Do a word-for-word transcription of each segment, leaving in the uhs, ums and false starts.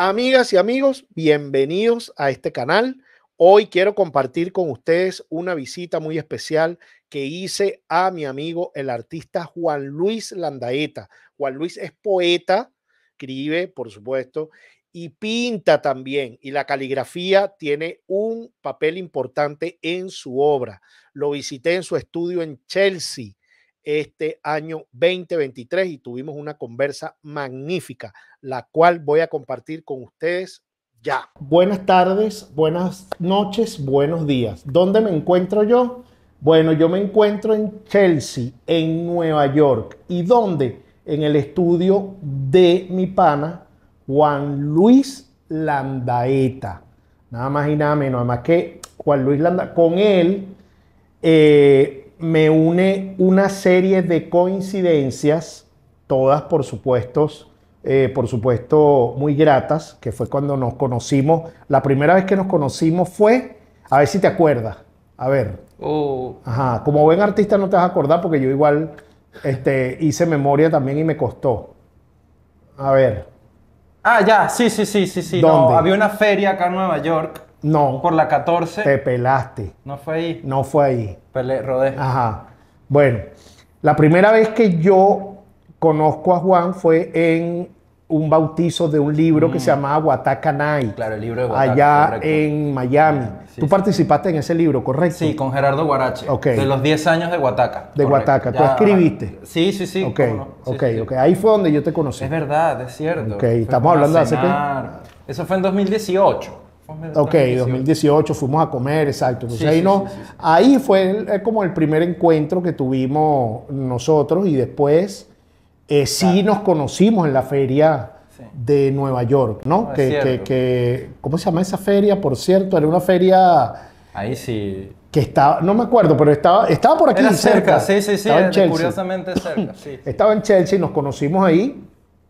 Amigas y amigos, bienvenidos a este canal. Hoy quiero compartir con ustedes una visita muy especial que hice a mi amigo, el artista Juan Luis Landaeta. Juan Luis es poeta, escribe, por supuesto, y pinta también. Y la caligrafía tiene un papel importante en su obra. Lo visité en su estudio en Chelsea este año veinte veintitrés y tuvimos una conversa magnífica, la cual voy a compartir con ustedes ya. Buenas tardes, buenas noches, buenos días. ¿Dónde me encuentro yo? Bueno, yo me encuentro en Chelsea, en Nueva York. ¿Y dónde? En el estudio de mi pana Juan Luis Landaeta. Nada más y nada menos, nada más que Juan Luis Landaeta. Con él eh, me une una serie de coincidencias, todas por supuesto, eh, por supuesto muy gratas, que fue cuando nos conocimos. La primera vez que nos conocimos fue, a ver si te acuerdas, a ver. Uh. Ajá, como buen artista no te vas a acordar porque yo igual este, hice memoria también y me costó. A ver. Ah, ya, sí, sí, sí, sí, sí. ¿Dónde? No, había una feria acá en Nueva York. No. Por la catorce. Te pelaste. No fue ahí. No fue ahí. Pele, rodé. Ajá. Bueno, la primera vez que yo conozco a Juan fue en un bautizo de un libro mm. que se llamaba Guataca Night. Claro, el libro de Guataca. Allá correcto. en Miami. Sí, Tú sí. participaste en ese libro, ¿correcto? Sí, con Gerardo Guarache. Okay. De los diez años de Guataca. De correcto. Guataca. ¿Tú Ya, escribiste? Sí, sí, sí. Ok, no? sí, ok, sí, ok. Ahí fue donde yo te conocí. Es verdad, es cierto. Ok, estamos hablando de hace qué. Eso fue en dos mil dieciocho. Ok, dos mil dieciocho fuimos a comer, exacto. Entonces sí, ahí, sí, no, sí, sí, sí. ahí fue el, como el primer encuentro que tuvimos nosotros y después eh, sí Claro. nos conocimos en la feria Sí. de Nueva York, ¿no? No, es que, que, cierto. que, ¿cómo se llama esa feria? Por cierto, era una feria Ahí sí. que estaba, no me acuerdo, pero estaba, estaba por aquí Era cerca. cerca, sí, sí, sí, Estaba en era Chelsea. curiosamente cerca, sí. Estaba en Chelsea, nos conocimos ahí,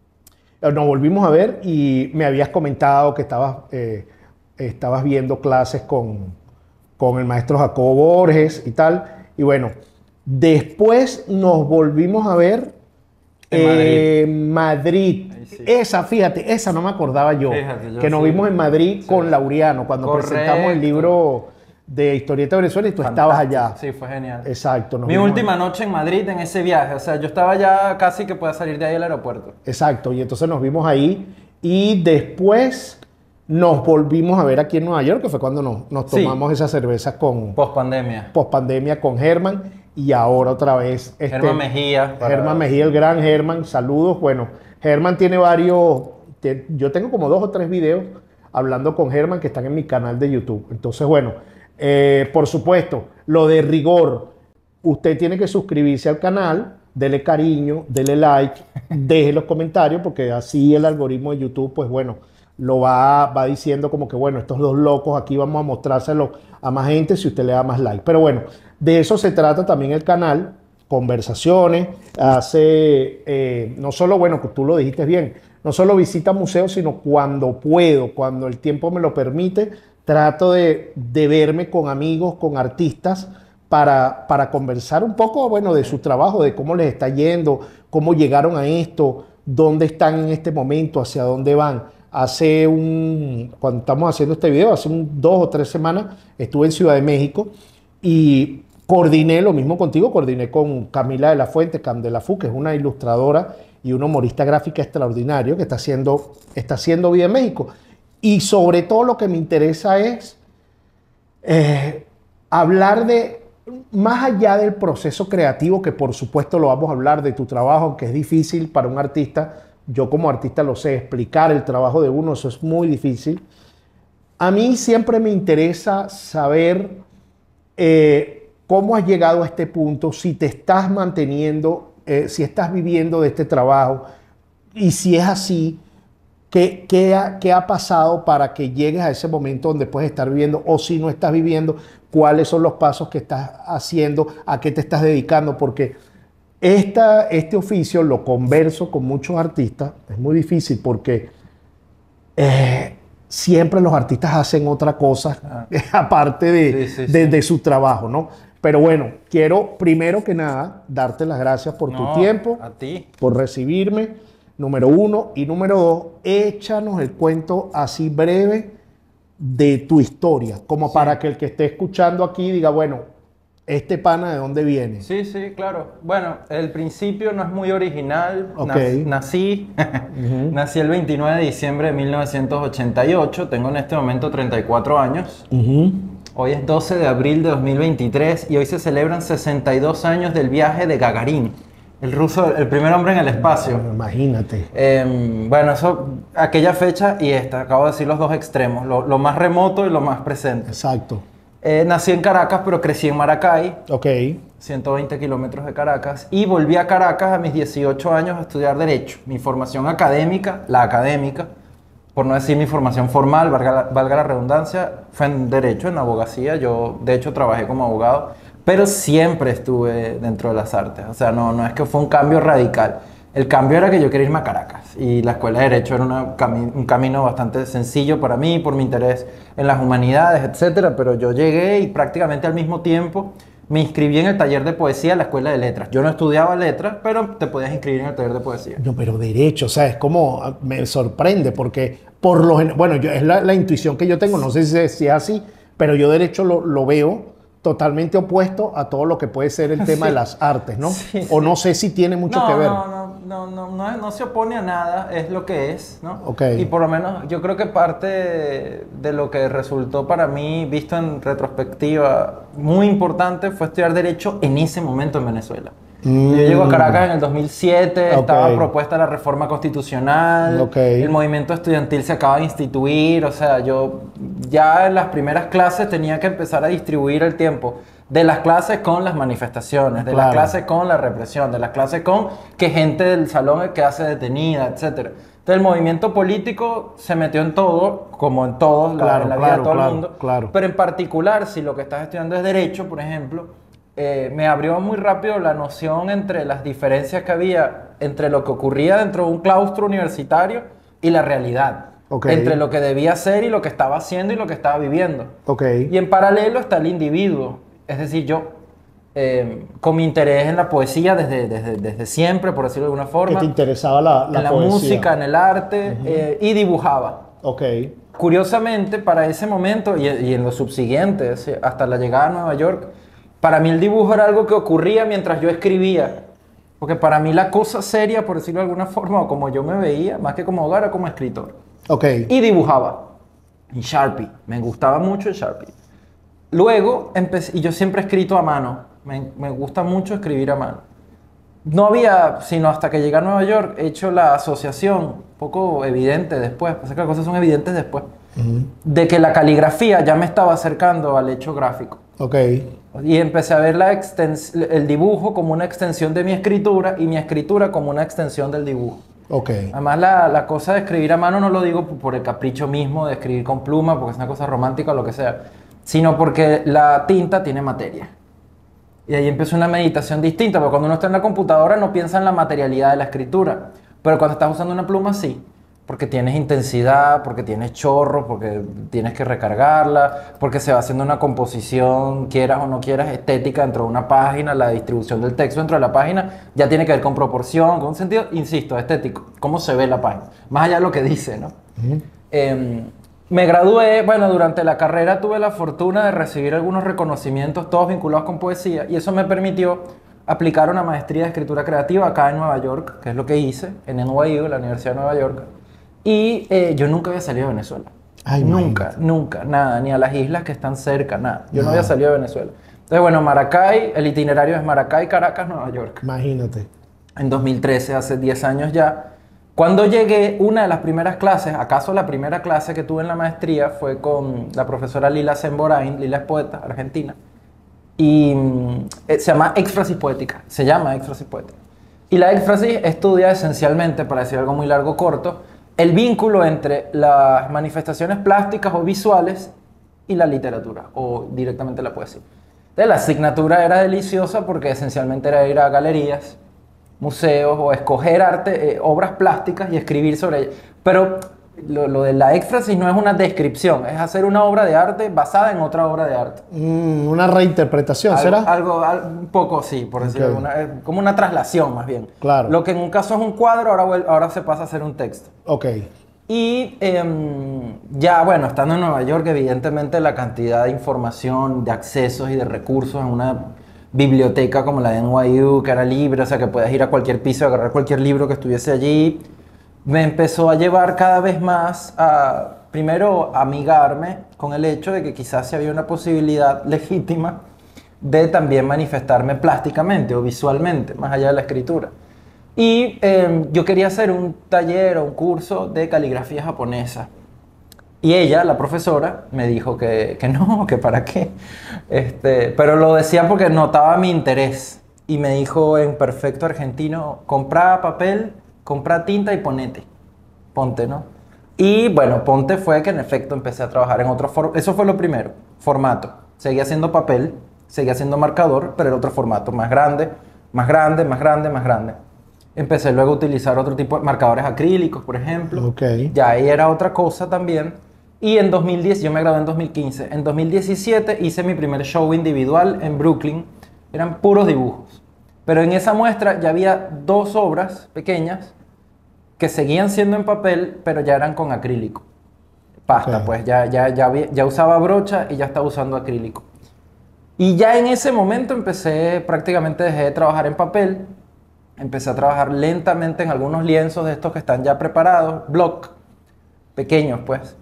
nos volvimos a ver y me habías comentado que estabas, eh, estabas viendo clases con, con el maestro Jacobo Borges y tal. Y bueno, después nos volvimos a ver en eh, Madrid. Madrid. Sí. Esa, fíjate, esa no me acordaba yo. Fíjate, yo que nos sí. vimos en Madrid Sí. con Laureano cuando Correcto. presentamos el libro de Historieta de Venezuela y tú Fantástico. estabas allá. Sí, fue genial. Exacto. nos Mi vimos última ahí. noche en Madrid en ese viaje. O sea, yo estaba ya casi que podía salir de ahí al aeropuerto. Exacto. Y entonces nos vimos ahí y después nos volvimos a ver aquí en Nueva York, que fue cuando nos, nos Sí. tomamos esas cervezas con Post pandemia. post pandemia con Germán y ahora otra vez este, Germán Mejía. para- Germán Mejía, el gran Germán, saludos. Bueno, Germán tiene varios, te- yo tengo como dos o tres videos hablando con Germán que están en mi canal de YouTube. Entonces, bueno, eh, por supuesto, lo de rigor, usted tiene que suscribirse al canal, dele cariño, dele like, deje los comentarios, porque así el algoritmo de YouTube, pues bueno, lo va, va diciendo como que, bueno, estos dos locos aquí vamos a mostrárselo a más gente si usted le da más like. Pero bueno, de eso se trata también el canal, conversaciones, hace, eh, no solo, bueno, que tú lo dijiste bien, no solo visita museos, sino cuando puedo, cuando el tiempo me lo permite, trato de, de verme con amigos, con artistas, para, para conversar un poco, bueno, de su trabajo, de cómo les está yendo, cómo llegaron a esto, dónde están en este momento, hacia dónde van. Hace un, cuando estamos haciendo este video, hace un, dos o tres semanas, estuve en Ciudad de México y coordiné, lo mismo contigo, coordiné con Camila de la Fuente, Cam de la Fu, que es una ilustradora y un humorista gráfica extraordinario que está haciendo, está haciendo vida en México. Y sobre todo lo que me interesa es eh, hablar de, más allá del proceso creativo, que por supuesto lo vamos a hablar de tu trabajo, que es difícil para un artista. Yo como artista lo sé, explicar el trabajo de uno, eso es muy difícil. A mí siempre me interesa saber eh, cómo has llegado a este punto, si te estás manteniendo, eh, si estás viviendo de este trabajo y si es así, ¿qué, qué, ha, ¿qué ha pasado para que llegues a ese momento donde puedes estar viviendo? O si no estás viviendo, ¿cuáles son los pasos que estás haciendo? ¿A qué te estás dedicando? Porque Esta, este oficio lo converso con muchos artistas, es muy difícil porque eh, siempre los artistas hacen otra cosa ah. aparte de, sí, sí, de, sí. de su trabajo, ¿no? Pero bueno, quiero primero que nada darte las gracias por no, tu tiempo, a ti. por recibirme. número uno. Y número dos, échanos el cuento así breve de tu historia, como Sí. para que el que esté escuchando aquí diga, bueno, este pana de dónde viene. Sí, sí, claro. Bueno, el principio no es muy original. Ok. Nac- Nací, Ujú. nací el veintinueve de diciembre de mil novecientos ochenta y ocho. Tengo en este momento treinta y cuatro años. Ujú. Hoy es doce de abril de dos mil veintitrés y hoy se celebran sesenta y dos años del viaje de Gagarin, el ruso, el primer hombre en el espacio. Imagínate. Eh, bueno, eso, aquella fecha y esta, acabo de decir los dos extremos, lo, lo más remoto y lo más presente. Exacto. Eh, nací en Caracas, pero crecí en Maracay, Ok. ciento veinte kilómetros de Caracas, y volví a Caracas a mis dieciocho años a estudiar Derecho. Mi formación académica, la académica, por no decir mi formación formal, valga la, valga la redundancia, fue en Derecho, en abogacía. Yo, de hecho, trabajé como abogado, pero siempre estuve dentro de las artes. O sea, no, no es que fue un cambio radical. El cambio era que yo quería irme a Caracas y la Escuela de Derecho era una cami- un camino bastante sencillo para mí, por mi interés en las humanidades, etcétera. Pero yo llegué y prácticamente al mismo tiempo me inscribí en el taller de poesía de la Escuela de Letras. Yo no estudiaba letras, pero te podías inscribir en el taller de poesía. No, pero derecho, o sea, es como, ah, me sorprende porque por lo general, bueno, yo, es la, la intuición que yo tengo, no sé si, es- si es así, pero yo derecho lo, lo veo totalmente opuesto a todo lo que puede ser el tema Sí. de las artes, ¿no? Sí, O sí. no sé si tiene mucho no, que ver. No, no, no, no, no, es- no se opone a nada, es lo que es, ¿no? Ok. Y por lo menos yo creo que parte de lo que resultó para mí, visto en retrospectiva, muy importante fue estudiar Derecho en ese momento en Venezuela. Mm. Yo llego a Caracas en el dos mil siete, Ok. estaba propuesta la reforma constitucional, Ok. el movimiento estudiantil se acaba de instituir, o sea, yo ya en las primeras clases tenía que empezar a distribuir el tiempo de las clases con las manifestaciones, de las Claro. clases con la represión, de las clases con que gente del salón que hace detenida, etcétera. Entonces el movimiento político se metió en todo, como en todos, la- Claro, en la vida claro, de todo claro, el mundo. claro. Pero en particular, si lo que estás estudiando es Derecho, por ejemplo, eh, me abrió muy rápido la noción entre las diferencias que había entre lo que ocurría dentro de un claustro universitario y la realidad. Ok. Entre lo que debía ser y lo que estaba haciendo y lo que estaba viviendo. Ok. Y en paralelo está el individuo. Es decir, yo, eh, con mi interés en la poesía desde, desde, desde siempre, por decirlo de alguna ¿Qué forma, te interesaba la, la en la poesía? música, en el arte, eh, y dibujaba. Ok. Curiosamente, para ese momento y, y en los subsiguientes, eh, hasta la llegada a Nueva York, para mí el dibujo era algo que ocurría mientras yo escribía. Porque para mí la cosa seria, por decirlo de alguna forma, o como yo me veía, más que como abogado, era como escritor. Ok. Y dibujaba. En Sharpie. Me gustaba mucho el Sharpie. Luego empecé, y yo siempre he escrito a mano. Me, me gusta mucho escribir a mano. No había, sino hasta que llegué a Nueva York, hecho la asociación, un poco evidente después, pasa que las cosas son evidentes después, Ujú. de que la caligrafía ya me estaba acercando al hecho gráfico. Ok. Y empecé a ver la extens- el dibujo como una extensión de mi escritura y mi escritura como una extensión del dibujo. Ok. Además, la, la cosa de escribir a mano no lo digo por el capricho mismo de escribir con pluma, porque es una cosa romántica o lo que sea, sino porque la tinta tiene materia. Y ahí empezó una meditación distinta, porque cuando uno está en la computadora no piensa en la materialidad de la escritura, pero cuando estás usando una pluma sí, porque tienes intensidad, porque tienes chorro, porque tienes que recargarla, porque se va haciendo una composición, quieras o no quieras, estética dentro de una página, la distribución del texto dentro de la página ya tiene que ver con proporción, con un sentido, insisto, estético, cómo se ve la página, más allá de lo que dice, ¿no? Ujú. Eh, me gradué, bueno, durante la carrera tuve la fortuna de recibir algunos reconocimientos, todos vinculados con poesía, y eso me permitió aplicar una maestría de escritura creativa acá en Nueva York, que es lo que hice en N Y U, la Universidad de Nueva York, y eh, yo nunca había salido de Venezuela. Ay, nunca, imagínate. nunca, nada, ni a las islas que están cerca, nada. Yo no Nada. había salido de Venezuela. Entonces, bueno, Maracay, el itinerario es Maracay, Caracas, Nueva York. Imagínate. En dos mil trece, hace diez años ya. Cuando llegué, una de las primeras clases, acaso la primera clase que tuve en la maestría fue con la profesora Lila Semborain. Lila es poeta argentina. Y mm, eh, se llama Éxfrasis Poética. Se llama Éxfrasis Poética. Y la éxfrasis estudia esencialmente, para decir algo muy largo corto, el vínculo entre las manifestaciones plásticas o visuales y la literatura, o directamente la poesía. Entonces, la asignatura era deliciosa porque esencialmente era ir a galerías, museos o escoger arte, eh, obras plásticas y escribir sobre ellas. Pero lo, lo de la éxfrasis no es una descripción, es hacer una obra de arte basada en otra obra de arte. Mm, una reinterpretación, Algo, ¿será? algo, algo un poco sí, por decirlo, Ok. alguna- eh, como una traslación más bien. Claro. Lo que en un caso es un cuadro, ahora, vuel- ahora se pasa a ser un texto. Ok. Y em, ya, bueno, estando en Nueva York, evidentemente la cantidad de información, de accesos y de recursos en una biblioteca como la de N Y U, que era libre, o sea, que puedes ir a cualquier piso y agarrar cualquier libro que estuviese allí, me empezó a llevar cada vez más a, primero, amigarme con el hecho de que quizás si había una posibilidad legítima de también manifestarme plásticamente o visualmente, más allá de la escritura. Y eh, yo quería hacer un taller o un curso de caligrafía japonesa. Y ella, la profesora, me dijo que, que no, que para qué. Este, pero lo decía porque notaba mi interés. Y me dijo en perfecto argentino, compra papel, compra tinta y ponete. Ponte, ¿no? Y bueno, ponte fue que en efecto empecé a trabajar en otro formato. Eso fue lo primero, formato. Seguía haciendo papel, seguía haciendo marcador, pero era otro formato, más grande, más grande, más grande, más grande. Empecé luego a utilizar otro tipo de marcadores acrílicos, por ejemplo. Ok. Ya ahí era otra cosa también. Y en dos mil diez, yo me gradué en dos mil quince. En dos mil diecisiete hice mi primer show individual en Brooklyn. Eran puros dibujos. Pero en esa muestra ya había dos obras pequeñas que seguían siendo en papel, pero ya eran con acrílico. Pasta, Ok. pues ya, ya, ya, había- ya usaba brocha y ya estaba usando acrílico. Y ya en ese momento empecé, prácticamente dejé de trabajar en papel. Empecé a trabajar lentamente en algunos lienzos de estos que están ya preparados, block, pequeños pues.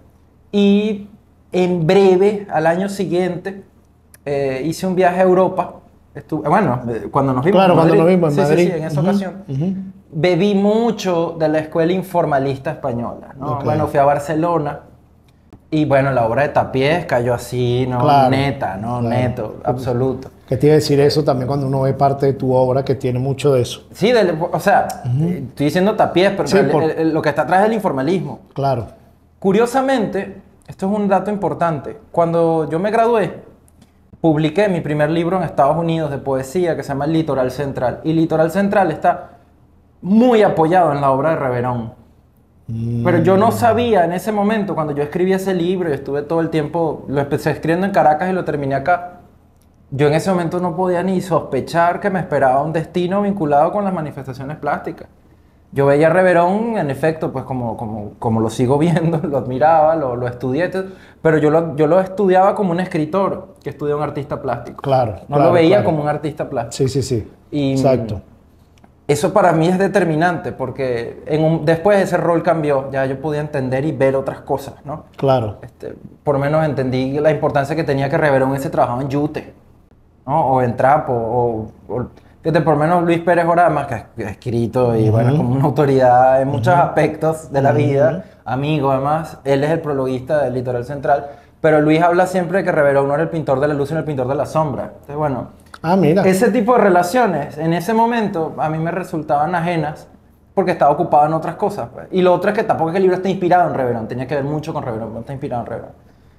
Y en breve, al año siguiente, eh, hice un viaje a Europa. Estuve, bueno, eh, cuando nos vimos Claro, en cuando Madrid. nos vimos en Sí, Madrid. sí, sí, en esa Ujú, ocasión. ujú. Bebí mucho de la escuela informalista española, ¿no? Ok. Bueno, fui a Barcelona y bueno, la obra de Tapiés cayó así, ¿no? Claro, Neta, ¿no? claro. Neto, absoluto. ¿Qué te iba a decir eso también cuando uno ve parte de tu obra que tiene mucho de eso? Sí, del- o sea, eh, estoy diciendo Tapiés, pero Sí, el- por- el- el- lo que está atrás es el informalismo. Claro. Curiosamente, esto es un dato importante. Cuando yo me gradué, publiqué mi primer libro en Estados Unidos de poesía que se llama Litoral Central. Y Litoral Central está muy apoyado en la obra de Reverón. Pero yo no sabía en ese momento, cuando yo escribí ese libro y estuve todo el tiempo, lo empecé escribiendo en Caracas y lo terminé acá. Yo en ese momento no podía ni sospechar que me esperaba un destino vinculado con las manifestaciones plásticas. Yo veía a Reverón, en efecto, pues como, como, como lo sigo viendo, lo admiraba, lo, lo estudié, t- pero yo lo, yo lo estudiaba como un escritor que estudia un artista plástico. Claro, No claro, lo veía claro. como un artista plástico. Sí, sí, sí. Y- Exacto. Eso para mí es determinante porque en un- después ese rol cambió, ya yo podía entender y ver otras cosas, ¿no? Claro. Este, por lo menos entendí la importancia que tenía que Reverón ese trabajaba en Yute, ¿no? O en Trapo, o, o- fíjate, por lo menos Luis Pérez Oramas, que ha que ha escrito y bueno, es como una autoridad en muchos aspectos de la vida, amigo además, él es el prologuista del Litoral Central, pero Luis habla siempre de que Reverón no era el pintor de la luz, sino el pintor de la sombra. Entonces, bueno, Ah, mira. ese tipo de relaciones en ese momento a mí me resultaban ajenas porque estaba ocupado en otras cosas, pues. Y lo otro es que tampoco es que el libro esté inspirado en Reverón, tenía que ver mucho con Reverón, no está inspirado en Reverón.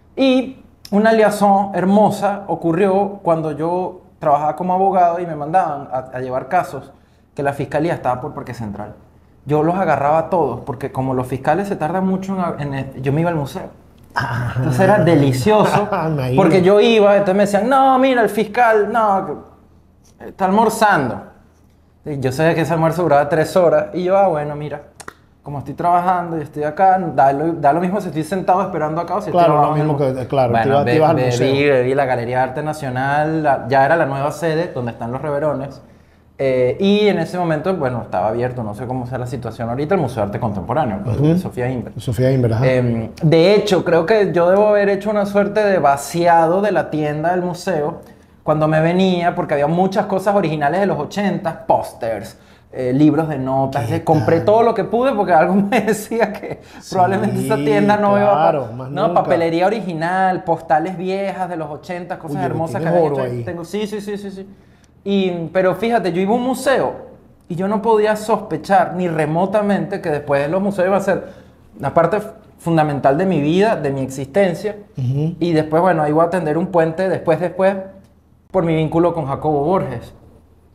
Y una liazón hermosa ocurrió cuando yo trabajaba como abogado y me mandaban a, a llevar casos que la fiscalía estaba por Parque Central. Yo los agarraba a todos porque como los fiscales se tardan mucho en, en- yo me iba al museo. Entonces era delicioso Imagínate. porque yo iba, entonces me decían, no, mira, el fiscal, no, que está almorzando. Y yo sabía que ese almuerzo duraba tres horas y yo, ah, bueno, mira, como estoy trabajando y estoy acá, da lo, da lo mismo si estoy sentado esperando acá o si Claro, estoy lo abajo en el mismo mu- que- claro, te Bueno, ibas- te ve- ibas al bebí, museo. bebí la Galería de Arte Nacional, la- ya era la nueva sede donde están los Reverones. Eh, y en ese momento, bueno, estaba abierto, no sé cómo sea la situación ahorita, el Museo de Arte Contemporáneo, pues, de Sofía Inver. Sofía Inver, ajá. Eh, de hecho, creo que yo debo haber hecho una suerte de vaciado de la tienda del museo cuando me venía, porque había muchas cosas originales de los ochenta, pósters, eh, libros de notas. ¿Qué eh, compré tal? todo lo que pude porque algo me decía que probablemente esa tienda no iba claro, a... más No, nunca. papelería original, postales viejas de los ochenta, cosas Oye, hermosas que tienes habían oro hecho. ahí. Tengo, sí, sí, sí, sí, sí. Y, pero fíjate, yo iba a un museo y yo no podía sospechar ni remotamente que después los museos iba a ser una parte f- fundamental de mi vida, de mi existencia. Y después, bueno, ahí voy a tender un puente después, después, por mi vínculo con Jacobo Borges.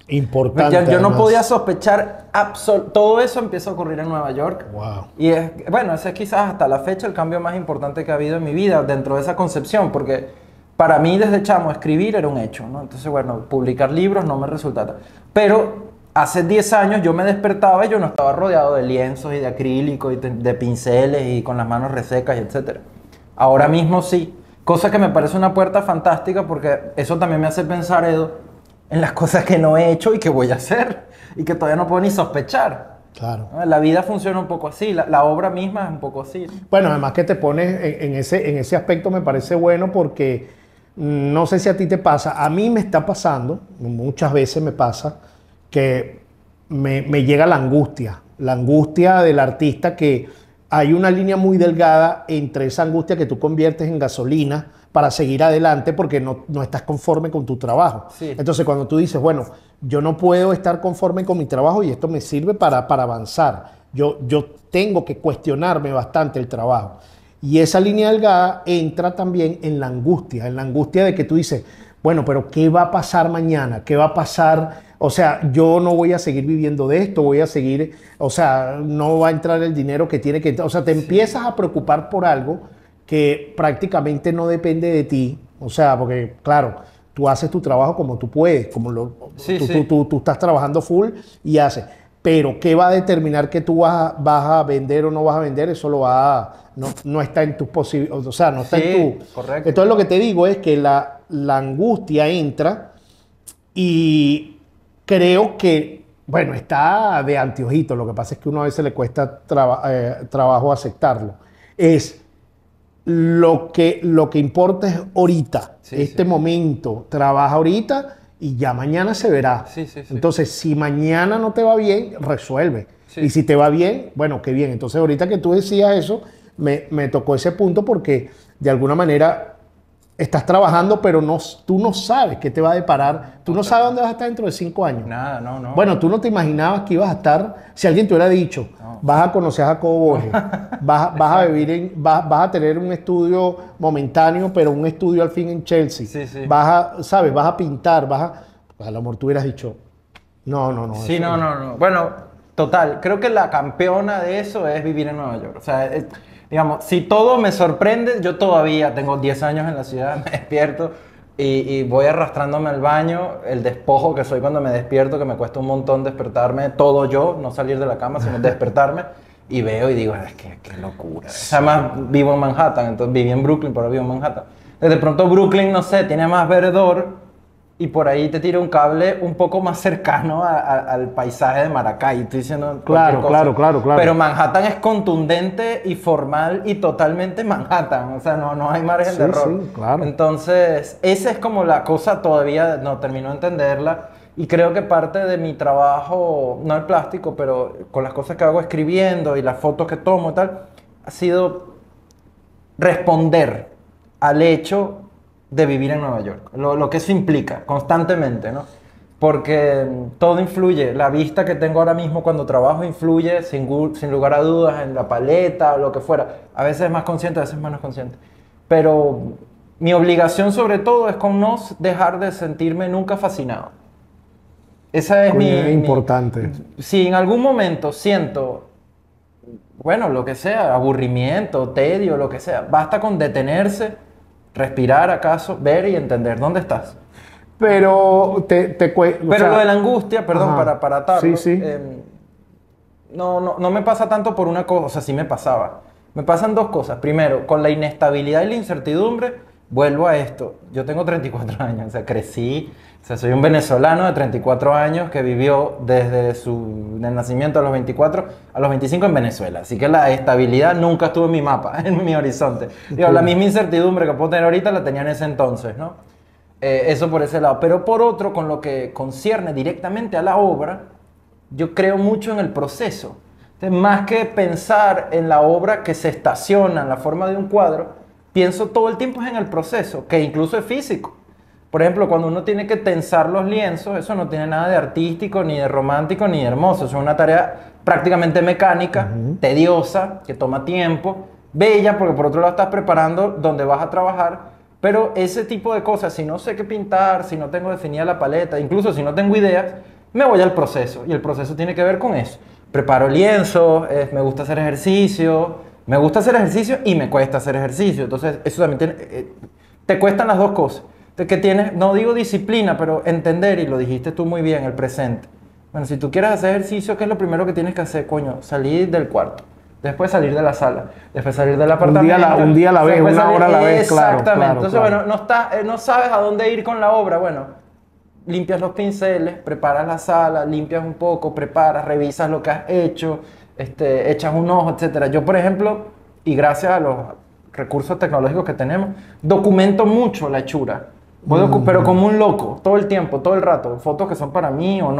Importante. Ya- yo no además. podía sospechar absol- todo eso empieza a ocurrir en Nueva York. Wow. Y es, bueno, ese es quizás hasta la fecha el cambio más importante que ha habido en mi vida dentro de esa concepción, porque para mí desde chamo escribir era un hecho, ¿no? Entonces, bueno, publicar libros no me resultaba. Pero hace diez años yo me despertaba y yo no estaba rodeado de lienzos y de acrílico y de, de pinceles y con las manos resecas y etcétera. Ahora mismo sí, cosa que me parece una puerta fantástica porque eso también me hace pensar, Edo, en las cosas que no he hecho y que voy a hacer y que todavía no puedo ni sospechar. Claro. ¿No? La vida funciona un poco así, la, la obra misma es un poco así. Bueno, además que te pones en, en ese, en ese aspecto me parece bueno porque mm, no sé si a ti te pasa, a mí me está pasando, muchas veces me pasa, que me, me llega la angustia, la angustia del artista que hay una línea muy delgada entre esa angustia que tú conviertes en gasolina para seguir adelante porque no, no estás conforme con tu trabajo. Sí. Entonces cuando tú dices, bueno, yo no puedo estar conforme con mi trabajo y esto me sirve para, para avanzar. Yo, yo tengo que cuestionarme bastante el trabajo. Y esa línea delgada entra también en la angustia, en la angustia de que tú dices, bueno, pero ¿qué va a pasar mañana? ¿Qué va a pasar? O sea, yo no voy a seguir viviendo de esto, voy a seguir, o sea, no va a entrar el dinero que tiene que entrar. O sea, te sí. empiezas a preocupar por algo que prácticamente no depende de ti. O sea, porque, claro, tú haces tu trabajo como tú puedes, como lo, sí, tú, sí. Tú, tú, tú estás trabajando full y haces. Pero ¿qué va a determinar que tú vas a, vas a vender o no vas a vender? Eso lo va a, no, no está en tus posibilidades, o sea, no está sí, en tu... correcto. Entonces lo que te digo es que la, la angustia entra y creo que, bueno, está de anteojito, lo que pasa es que uno a veces le cuesta traba, eh, trabajo aceptarlo. Es lo que, lo que importa es ahorita, sí, este sí. momento, trabaja ahorita y ya mañana se verá. Sí, sí, sí. Entonces, si mañana no te va bien, resuelve. Sí. Y si te va bien, bueno, qué bien. Entonces, ahorita que tú decías eso, me, me tocó ese punto porque de alguna manera estás trabajando, pero no, tú no sabes qué te va a deparar. Tú no sabes dónde vas a estar dentro de cinco años. Nada, no, no. Bueno, tú no te imaginabas que ibas a estar, si alguien te hubiera dicho, no. vas a conocer a Jacobo Borges, vas, vas a vivir en, vas, vas a tener un estudio momentáneo, pero un estudio al fin en Chelsea. Sí, sí. Vas a, sabes, vas a pintar, vas a, a lo mejor tú hubieras dicho, no, no, no. Sí, no, no, no. Bueno, total, creo que la campeona de eso es vivir en Nueva York. O sea, es, digamos, si todo me sorprende, yo todavía tengo diez años en la ciudad, me despierto y, y voy arrastrándome al baño, el despojo que soy cuando me despierto, que me cuesta un montón despertarme, todo yo, no salir de la cama, sino despertarme, y veo y digo, es que qué locura. Además, vivo en Manhattan, entonces viví en Brooklyn, pero vivo en Manhattan. De pronto Brooklyn, no sé, tiene más verdor, y por ahí te tira un cable un poco más cercano a, a, al paisaje de Maracay. Estoy diciendo claro, cosa. claro, claro, claro. Pero Manhattan es contundente y formal y totalmente Manhattan. O sea, no, no hay margen sí, de error. Sí, claro. Entonces, esa es como la cosa, todavía no termino de entenderla. Y creo que parte de mi trabajo, no el plástico, pero con las cosas que hago escribiendo y las fotos que tomo y tal, ha sido responder al hecho de vivir en Nueva York, lo, lo que eso implica constantemente, ¿no? Porque todo influye, la vista que tengo ahora mismo cuando trabajo influye sin, sin lugar a dudas en la paleta o lo que fuera, a veces más consciente, a veces menos consciente, pero mi obligación sobre todo es con no dejar de sentirme nunca fascinado. Esa es Coño, mi... es importante. Mi, si en algún momento siento, bueno, lo que sea, aburrimiento, tedio, lo que sea, basta con detenerse, respirar acaso, ver y entender dónde estás. Pero te, te Pero o sea, lo de la angustia, perdón, ajá, para, para atarlo, sí, sí. Eh, no, no, no me pasa tanto por una cosa, o sea, sí me pasaba. Me pasan dos cosas. Primero, con la inestabilidad y la incertidumbre, vuelvo a esto. Yo tengo treinta y cuatro años, o sea, crecí, o sea, soy un venezolano de treinta y cuatro años que vivió desde su del nacimiento a los veinticuatro a los veinticinco en Venezuela. Así que la estabilidad nunca estuvo en mi mapa, en mi horizonte. Digo, la misma incertidumbre que puedo tener ahorita la tenía en ese entonces, ¿no? Eh, eso por ese lado. Pero por otro, con lo que concierne directamente a la obra, yo creo mucho en el proceso. Entonces, más que pensar en la obra que se estaciona en la forma de un cuadro, pienso todo el tiempo en el proceso, que incluso es físico. Por ejemplo, cuando uno tiene que tensar los lienzos, eso no tiene nada de artístico, ni de romántico, ni de hermoso. Es una tarea prácticamente mecánica, uh-huh. tediosa, que toma tiempo, bella, porque por otro lado estás preparando donde vas a trabajar. Pero ese tipo de cosas, si no sé qué pintar, si no tengo definida la paleta, incluso si no tengo ideas, me voy al proceso. Y el proceso tiene que ver con eso. Preparo lienzos, eh, me gusta hacer ejercicio, me gusta hacer ejercicio y me cuesta hacer ejercicio. Entonces, eso también tiene, eh, te cuestan las dos cosas. De que tienes, no digo disciplina, pero entender, y lo dijiste tú muy bien, el presente. Bueno, si tú quieres hacer ejercicio, ¿qué es lo primero que tienes que hacer, coño? Salir del cuarto. Después salir de la sala, después salir del apartamento. Un día, la, un día a la vez, una salir, hora a la vez, claro. Exactamente. Claro, Entonces, claro. bueno, no, está, eh, no sabes a dónde ir con la obra. Bueno, limpias los pinceles, preparas la sala, limpias un poco, preparas, revisas lo que has hecho, este, echas un ojo, etcétera. Yo, por ejemplo, y gracias a los recursos tecnológicos que tenemos, documento mucho la hechura. Puedo, mm. Pero como un loco, todo el tiempo, todo el rato. Fotos que son para mí o no.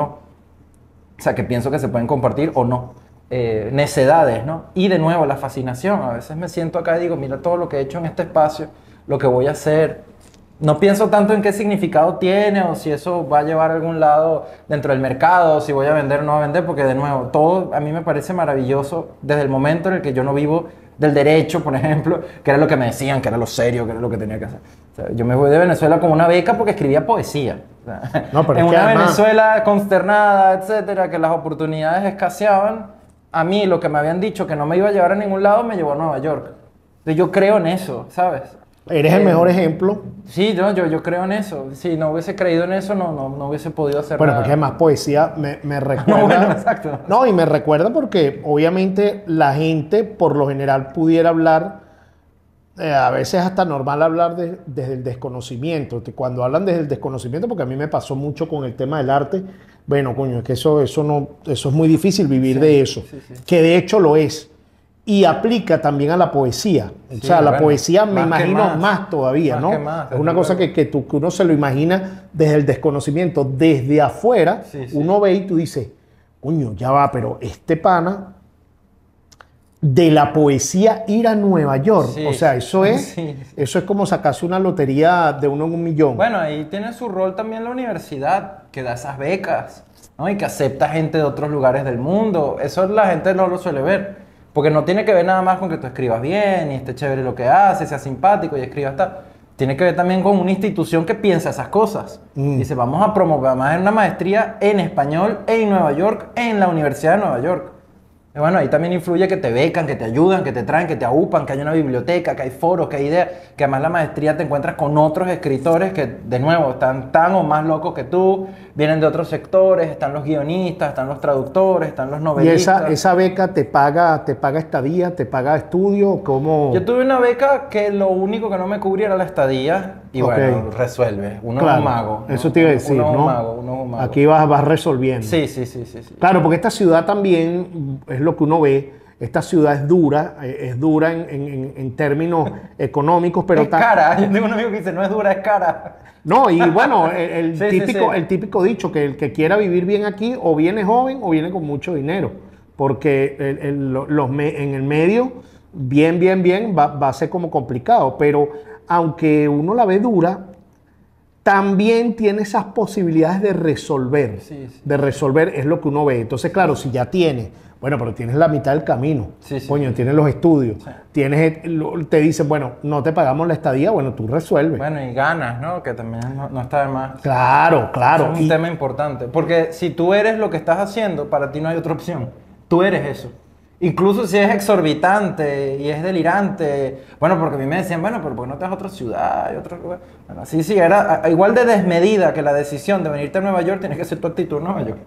O sea, que pienso que se pueden compartir o no. Eh, necedades, ¿no? Y de nuevo, la fascinación. A veces me siento acá y digo, mira todo lo que he hecho en este espacio, lo que voy a hacer. No pienso tanto en qué significado tiene o si eso va a llevar a algún lado dentro del mercado, si voy a vender o no a vender, porque de nuevo, todo a mí me parece maravilloso desde el momento en el que yo no vivo del derecho, por ejemplo, que era lo que me decían, que era lo serio, que era lo que tenía que hacer. O sea, yo me voy de Venezuela con una beca porque escribía poesía. O sea, no, pero en es que una además... Venezuela consternada, etcétera, que las oportunidades escaseaban, a mí lo que me habían dicho que no me iba a llevar a ningún lado me llevó a Nueva York. Entonces yo creo en eso, ¿sabes? Eres el mejor ejemplo. Sí, yo, yo, yo creo en eso. Si no hubiese creído en eso, no, no, no hubiese podido hacer bueno, nada. porque además poesía me, me recuerda... No, bueno, exacto. No, y me recuerda porque obviamente la gente por lo general pudiera hablar, eh, a veces hasta normal hablar de, desde el desconocimiento. Cuando hablan desde el desconocimiento, porque a mí me pasó mucho con el tema del arte, bueno, coño, es que eso, eso, no, eso es muy difícil vivir sí, de eso, sí, sí. Que de hecho lo es. Y aplica también a la poesía. Sí, o sea, la bueno, poesía me más imagino más, más todavía, más ¿no? Que más, es una cosa que, que, tú, que uno se lo imagina desde el desconocimiento. Desde afuera, sí, sí. uno ve y tú dices, coño, ya va, pero este pana de la poesía ir a Nueva York. Sí, o sea, eso es, sí, sí. eso es como sacarse una lotería de uno en un millón. Bueno, ahí tiene su rol también la universidad, que da esas becas, ¿no? Y que acepta gente de otros lugares del mundo. Eso la gente no lo suele ver. Porque no tiene que ver nada más con que tú escribas bien y esté chévere lo que haces, sea simpático y escribas tal. Tiene que ver también con una institución que piensa esas cosas. Mm. Dice, vamos a promover más una maestría en español en Nueva York, en la Universidad de Nueva York. Y bueno, ahí también influye que te becan, que te ayudan, que te traen, que te aupan, que hay una biblioteca, que hay foros, que hay ideas, que además la maestría te encuentras con otros escritores que, de nuevo, están tan o más locos que tú, vienen de otros sectores, están los guionistas, están los traductores, están los novelistas. ¿Y esa, esa beca te paga, te paga estadía, te paga estudio? ¿Cómo? Yo tuve una beca que lo único que no me cubría era la estadía y okay. Bueno, resuelve. Uno claro, es un mago. Eso ¿no? te iba a decir, uno ¿no? Es un mago, uno es un mago. Aquí vas, vas resolviendo. Sí, sí, sí, sí, sí. Claro, porque esta ciudad también, es lo que uno ve, esta ciudad es dura, es dura en, en, en términos económicos, pero... Es cara, yo tengo un amigo que dice, no es dura, es cara. No, y bueno, el, el, sí, típico, sí, sí. el típico dicho, que el que quiera vivir bien aquí o viene joven o viene con mucho dinero, porque el, el, los me, en el medio, bien, bien, bien, va, va a ser como complicado, pero aunque uno la ve dura, también tiene esas posibilidades de resolver, sí, sí. de resolver es lo que uno ve. Entonces, claro, si ya tiene, bueno, pero tienes la mitad del camino, sí, sí, coño, sí. tienes los estudios, sí. tienes, te dicen, bueno, no te pagamos la estadía, bueno, tú resuelves. Bueno, y ganas, ¿no? Que también no, no está de más. Claro, claro. Eso es un y, tema importante, porque si tú eres lo que estás haciendo, para ti no hay otra opción. Tú eres eso. Incluso si es exorbitante y es delirante. Bueno, porque a mí me decían, bueno, pero ¿por qué no te vas a otra ciudad y otro lugar? Bueno, sí, sí, era igual de desmedida que la decisión de venirte a Nueva York, tienes que ser tu actitud en Nueva York.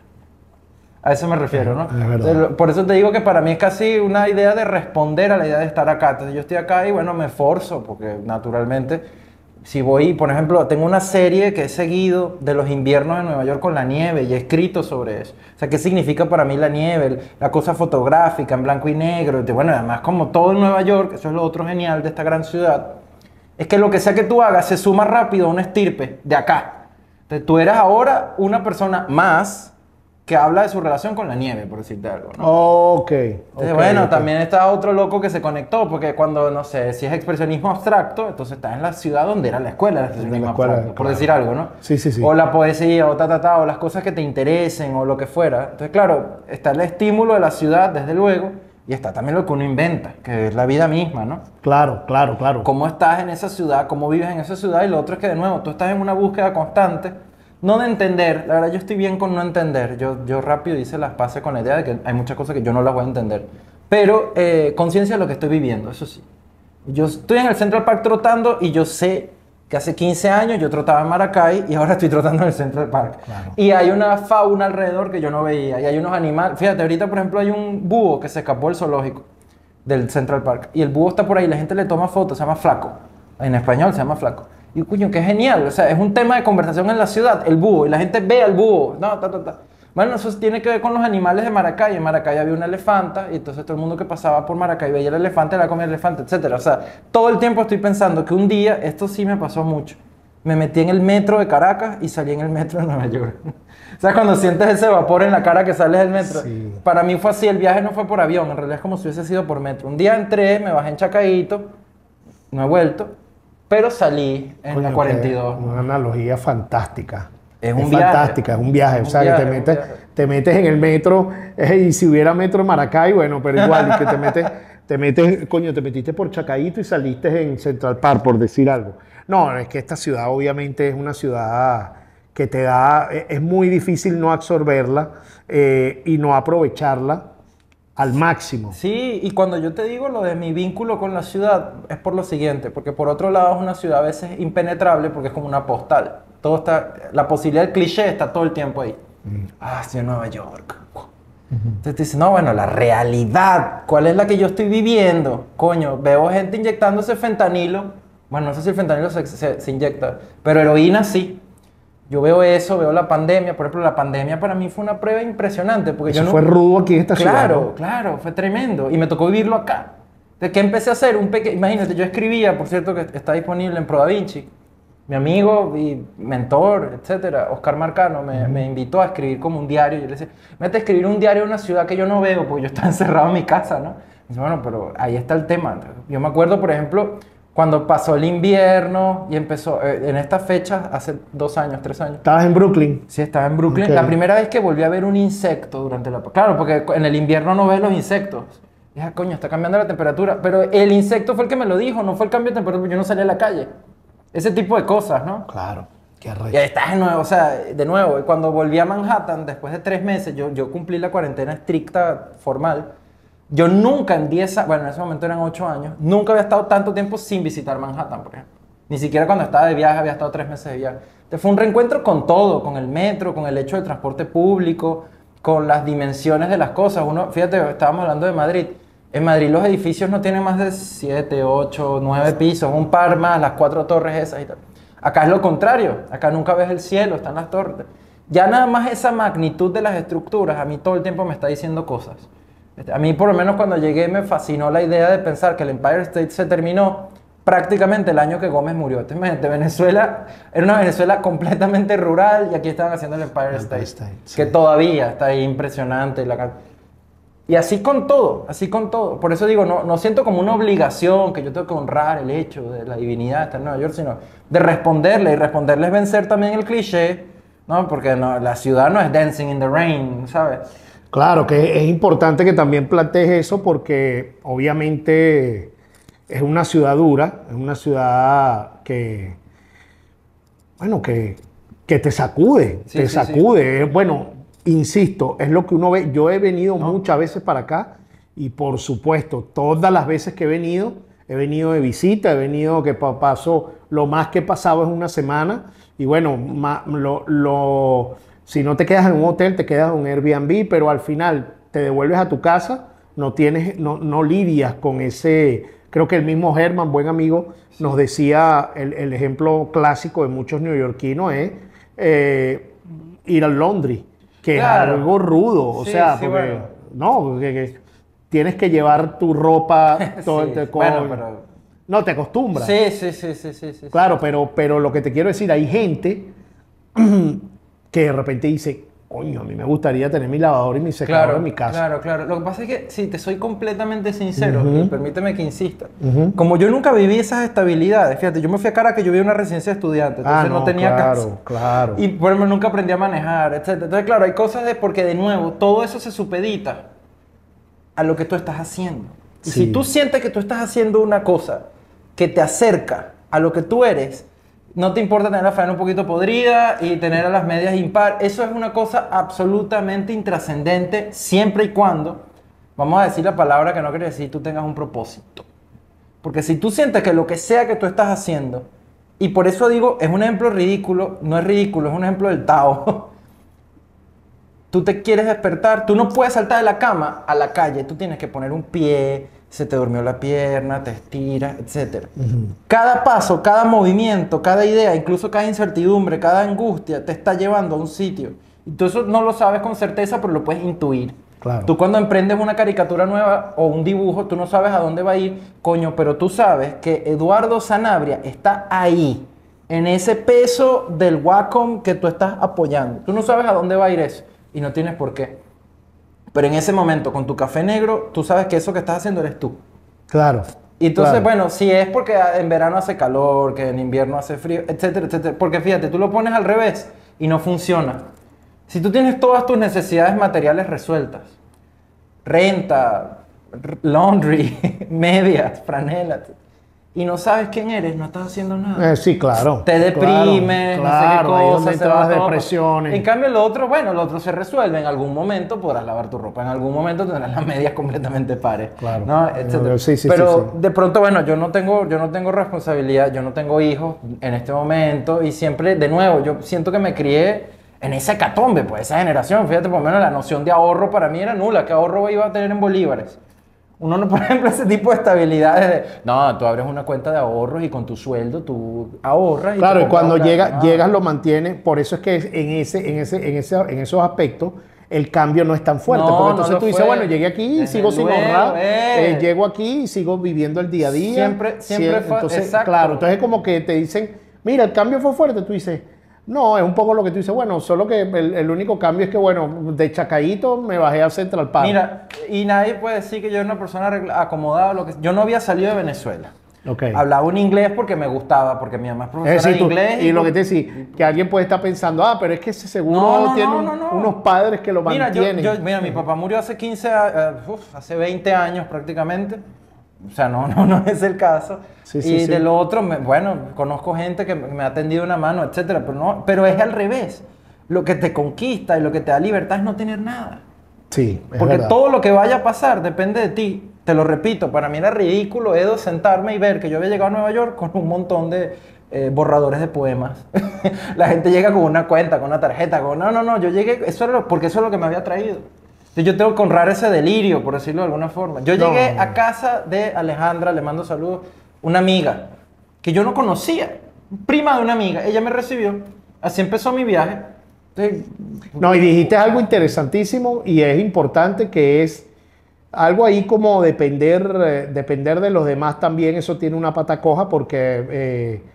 A eso me refiero, ¿no? Es verdad. Por eso te digo que para mí es casi una idea de responder a la idea de estar acá. Entonces yo estoy acá y bueno, me esforzo, porque naturalmente, si voy, por ejemplo, tengo una serie que he seguido de los inviernos de Nueva York con la nieve y he escrito sobre eso. O sea, ¿qué significa para mí la nieve? La cosa fotográfica en blanco y negro. Bueno, además, como todo en Nueva York, eso es lo otro genial de esta gran ciudad, es que lo que sea que tú hagas se suma rápido a una estirpe de acá. Entonces tú eres ahora una persona más que habla de su relación con la nieve, por decirte algo, ¿no? Ok. Entonces, okay bueno, okay. también está otro loco que se conectó, porque cuando, no sé, si es expresionismo abstracto, entonces está en la ciudad donde era la escuela de expresionismo la escuela, abstracto, por claro. decir algo, ¿no? Sí, sí, sí. O la poesía, o ta, ta, ta, o las cosas que te interesen, o lo que fuera. Entonces, claro, está el estímulo de la ciudad, desde luego, y está también lo que uno inventa, que es la vida misma, ¿no? Claro, claro, claro. Cómo estás en esa ciudad, cómo vives en esa ciudad, y lo otro es que, de nuevo, tú estás en una búsqueda constante no de entender, la verdad yo estoy bien con no entender, yo, yo rápido hice las paces con la idea de que hay muchas cosas que yo no las voy a entender, pero eh, conciencia de lo que estoy viviendo, eso sí. Yo estoy en el Central Park trotando y yo sé que hace quince años yo trotaba en Maracay y ahora estoy trotando en el Central Park. Claro. Y hay una fauna alrededor que yo no veía, y hay unos animales, fíjate, ahorita por ejemplo hay un búho que se escapó del zoológico del Central Park, y el búho está por ahí, la gente le toma fotos, se llama Flaco, en español se llama Flaco. Y coño, qué genial, o sea, es un tema de conversación en la ciudad, el búho, y la gente ve al búho, no, ta, ta, ta. Bueno, eso tiene que ver con los animales de Maracay. En Maracay había una elefanta, y entonces todo el mundo que pasaba por Maracay veía el elefante, la comía el elefante, etcétera. O sea, todo el tiempo estoy pensando que un día, esto sí me pasó mucho, me metí en el metro de Caracas y salí en el metro de Nueva York. O sea, cuando sientes ese vapor en la cara que sales del metro. Sí. Para mí fue así, el viaje no fue por avión, en realidad es como si hubiese sido por metro. Un día entré, me bajé en Chacaíto, no he vuelto, pero salí en Coño, la cuarenta y dos. Una analogía fantástica. Es un viaje. Fantástica, es un viaje. Es o sea, un que viaje, te un metes, viaje. te metes en el metro, eh, y si hubiera metro en Maracay, bueno, pero igual, y que te metes, te metes, coño, te metiste por Chacaíto y saliste en Central Park, por decir algo. No, es que esta ciudad obviamente es una ciudad que te da, es es muy difícil no absorberla eh, y no aprovecharla al máximo. Sí, y cuando yo te digo lo de mi vínculo con la ciudad, es por lo siguiente, porque por otro lado es una ciudad a veces impenetrable porque es como una postal. Todo está, la posibilidad del cliché está todo el tiempo ahí. Mm. Ah, estoy en Nueva York. Uh-huh. Entonces te dices, no, bueno, la realidad, ¿cuál es la que yo estoy viviendo? Coño, veo gente inyectándose fentanilo. Bueno, no sé si el fentanilo se, se, se inyecta, pero heroína sí. Yo veo eso, veo la pandemia. Por ejemplo, la pandemia para mí fue una prueba impresionante. Porque Eso yo no... fue rudo aquí en esta claro, ciudad. Claro, claro, fue tremendo. Y me tocó vivirlo acá. ¿De qué empecé a hacer? Un pequeño... Imagínate, yo escribía, por cierto, que está disponible en Pro Da Vinci. Mi amigo y mentor, etcétera, Oscar Marcano, me, uh-huh. me invitó a escribir como un diario. Yo le decía, mete a escribir un diario en una ciudad que yo no veo, porque yo estaba encerrado en mi casa, ¿no? Y dice, bueno, pero ahí está el tema. Yo me acuerdo, por ejemplo, cuando pasó el invierno y empezó, eh, en esta fecha, hace dos años, tres años. ¿Estabas en Brooklyn? Sí, estaba en Brooklyn. Okay. La primera vez que volví a ver un insecto durante la... Claro, porque en el invierno no ves los insectos. Y dije, coño, está cambiando la temperatura. Pero el insecto fue el que me lo dijo, no fue el cambio de temperatura, yo no salí a la calle. Ese tipo de cosas, ¿no? Claro, qué arrecho. Y ahí estás de nuevo, o sea, de nuevo, cuando volví a Manhattan, después de tres meses, yo, yo cumplí la cuarentena estricta, formal. Yo nunca en diez años, bueno, en ese momento eran ocho años, nunca había estado tanto tiempo sin visitar Manhattan, por ejemplo. Ni siquiera cuando estaba de viaje había estado tres meses de viaje. Entonces fue un reencuentro con todo, con el metro, con el hecho del transporte público, con las dimensiones de las cosas. Uno, fíjate, estábamos hablando de Madrid. En Madrid los edificios no tienen más de siete, ocho, nueve pisos, un par más, las cuatro torres esas y tal. Acá es lo contrario, acá nunca ves el cielo, están las torres. Ya nada más esa magnitud de las estructuras a mí todo el tiempo me está diciendo cosas. A mí por lo menos cuando llegué me fascinó la idea de pensar que el Empire State se terminó prácticamente el año que Gómez murió. Entonces, imagínate, Venezuela era una Venezuela completamente rural y aquí estaban haciendo el Empire State, State sí. que todavía está ahí impresionante. La... Y así con todo, así con todo. Por eso digo, no, no siento como una obligación que yo tengo que honrar el hecho de la divinidad de estar en Nueva York, sino de responderle. Y responderle es vencer también el cliché, ¿no? Porque no, la ciudad no es dancing in the rain, ¿sabes? Claro, que es importante que también plantees eso porque obviamente es una ciudad dura, es una ciudad que, bueno, que, que te sacude, sí, te sí, sacude. Sí. Bueno, insisto, es lo que uno ve. Yo he venido no. muchas veces para acá y por supuesto, todas las veces que he venido, he venido de visita, he venido que paso, lo más que he pasado es una semana y bueno, ma, lo... lo si no te quedas en un hotel, te quedas en un Airbnb, pero al final te devuelves a tu casa, no, tienes, no, no lidias con ese... Creo que el mismo Herman, buen amigo, nos decía, el, el ejemplo clásico de muchos neoyorquinos es eh, ir al laundry, que claro. es algo rudo, o sí, sea, sí, porque, bueno. no, porque, que tienes que llevar tu ropa todo sí, el con, bueno, pero... No, te acostumbras. Sí, sí, sí, sí, sí, sí. Claro, pero, pero lo que te quiero decir, hay gente... que de repente dice, coño, a mí me gustaría tener mi lavadora y mi secadora claro, en mi casa. Claro, claro. Lo que pasa es que, si te soy completamente sincero, Uh-huh. y permíteme que insista, Uh-huh. como yo nunca viví esas estabilidades, fíjate, yo me fui a Caracas, yo viví en una residencia de estudiantes, entonces ah, no, no tenía claro, casa. Claro, Y por ejemplo, nunca aprendí a manejar, etcétera. Entonces, claro, hay cosas de, porque de nuevo, todo eso se supedita a lo que tú estás haciendo. Y sí. si tú sientes que tú estás haciendo una cosa que te acerca a lo que tú eres, No te importa tener la faena un poquito podrida y tener a las medias impar. Eso es una cosa absolutamente intrascendente siempre y cuando, vamos a decir la palabra que no quiere decir, tú tengas un propósito. Porque si tú sientes que lo que sea que tú estás haciendo, y por eso digo, es un ejemplo ridículo, no es ridículo, es un ejemplo del Tao. Tú te quieres despertar, tú no puedes saltar de la cama a la calle, tú tienes que poner un pie, se te durmió la pierna, te estiras, etcétera. Uh-huh. Cada paso, cada movimiento, cada idea, incluso cada incertidumbre, cada angustia te está llevando a un sitio. Y tú eso no lo sabes con certeza, pero lo puedes intuir. Claro. Tú cuando emprendes una caricatura nueva o un dibujo, tú no sabes a dónde va a ir, coño, pero tú sabes que Eduardo Sanabria está ahí, en ese peso del Wacom que tú estás apoyando. Tú no sabes a dónde va a ir eso y no tienes por qué. Pero en ese momento, con tu café negro, tú sabes que eso que estás haciendo eres tú. Claro. Y entonces, claro. bueno, si es porque en verano hace calor, que en invierno hace frío, etcétera, etcétera. Porque fíjate, tú lo pones al revés y no funciona. Si tú tienes todas tus necesidades materiales resueltas, renta, laundry, medias, franelas, y no sabes quién eres, no estás haciendo nada. Eh, sí, claro. Te deprimes, claro, no sé qué claro, cosas, se va las todo. depresiones. En cambio, lo otro, bueno, lo otro se resuelve. En algún momento podrás lavar tu ropa, en algún momento tendrás las medias completamente pares. Claro. ¿no? Etcétera. Sí, sí, Pero sí, sí. de pronto, bueno, yo no tengo, yo no tengo responsabilidad, yo no tengo hijos en este momento y siempre, de nuevo, yo siento que me crié en esa hecatombe, pues, esa generación. Fíjate, por lo menos la noción de ahorro para mí era nula. ¿Qué ahorro iba a tener en bolívares? Uno no, por ejemplo, ese tipo de estabilidades de, no, tú abres una cuenta de ahorros y con tu sueldo tú ahorras. Y claro, y cuando llega, ah. llegas lo mantienes. Por eso es que en, ese, en, ese, en, ese, en esos aspectos el cambio no es tan fuerte. No, porque entonces no tú dices, fue. bueno, llegué aquí y Desde sigo sin luego, ahorrar. eh. Eh, llego aquí y sigo viviendo el día a día. Siempre, siempre sí, fue, entonces, exacto. Claro, entonces como que te dicen, mira, el cambio fue fuerte. Tú dices, no, es un poco lo que tú dices, bueno, solo que el, el único cambio es que, bueno, de Chacaíto me bajé a Central Park. Mira, y nadie puede decir que yo era una persona acomodada. Lo que, yo no había salido de Venezuela. Okay. Hablaba un inglés porque me gustaba, porque mi mamá es profesora es decir, de tú, inglés. Y, y lo por... que te decía, que alguien puede estar pensando, ah, pero es que ese seguro no, no, tiene no, un, no, no. unos padres que lo mira, mantienen. Yo, yo, mira, mi papá murió hace quince, uh, uf, hace veinte años prácticamente. O sea, no, no, no es el caso. Sí, sí, y sí. de lo otro, me, bueno, conozco gente que me ha tendido una mano, etcétera, pero no, pero es al revés. Lo que te conquista y lo que te da libertad es no tener nada. Sí, es Porque verdad. todo lo que vaya a pasar depende de ti. Te lo repito, para mí era ridículo, Edo, sentarme y ver que yo había llegado a Nueva York con un montón de eh, borradores de poemas. La gente llega con una cuenta, con una tarjeta, con... No, no, no, yo llegué, eso era lo, porque eso es lo que me había traído. Entonces yo tengo que honrar ese delirio, por decirlo de alguna forma. Yo No. llegué a casa de Alejandra, le mando saludos, una amiga que yo no conocía, prima de una amiga, ella me recibió, así empezó mi viaje. Entonces, No, y dijiste algo interesantísimo y es importante, que es algo ahí como depender, eh, depender de los demás también. Eso tiene una pata coja porque, eh,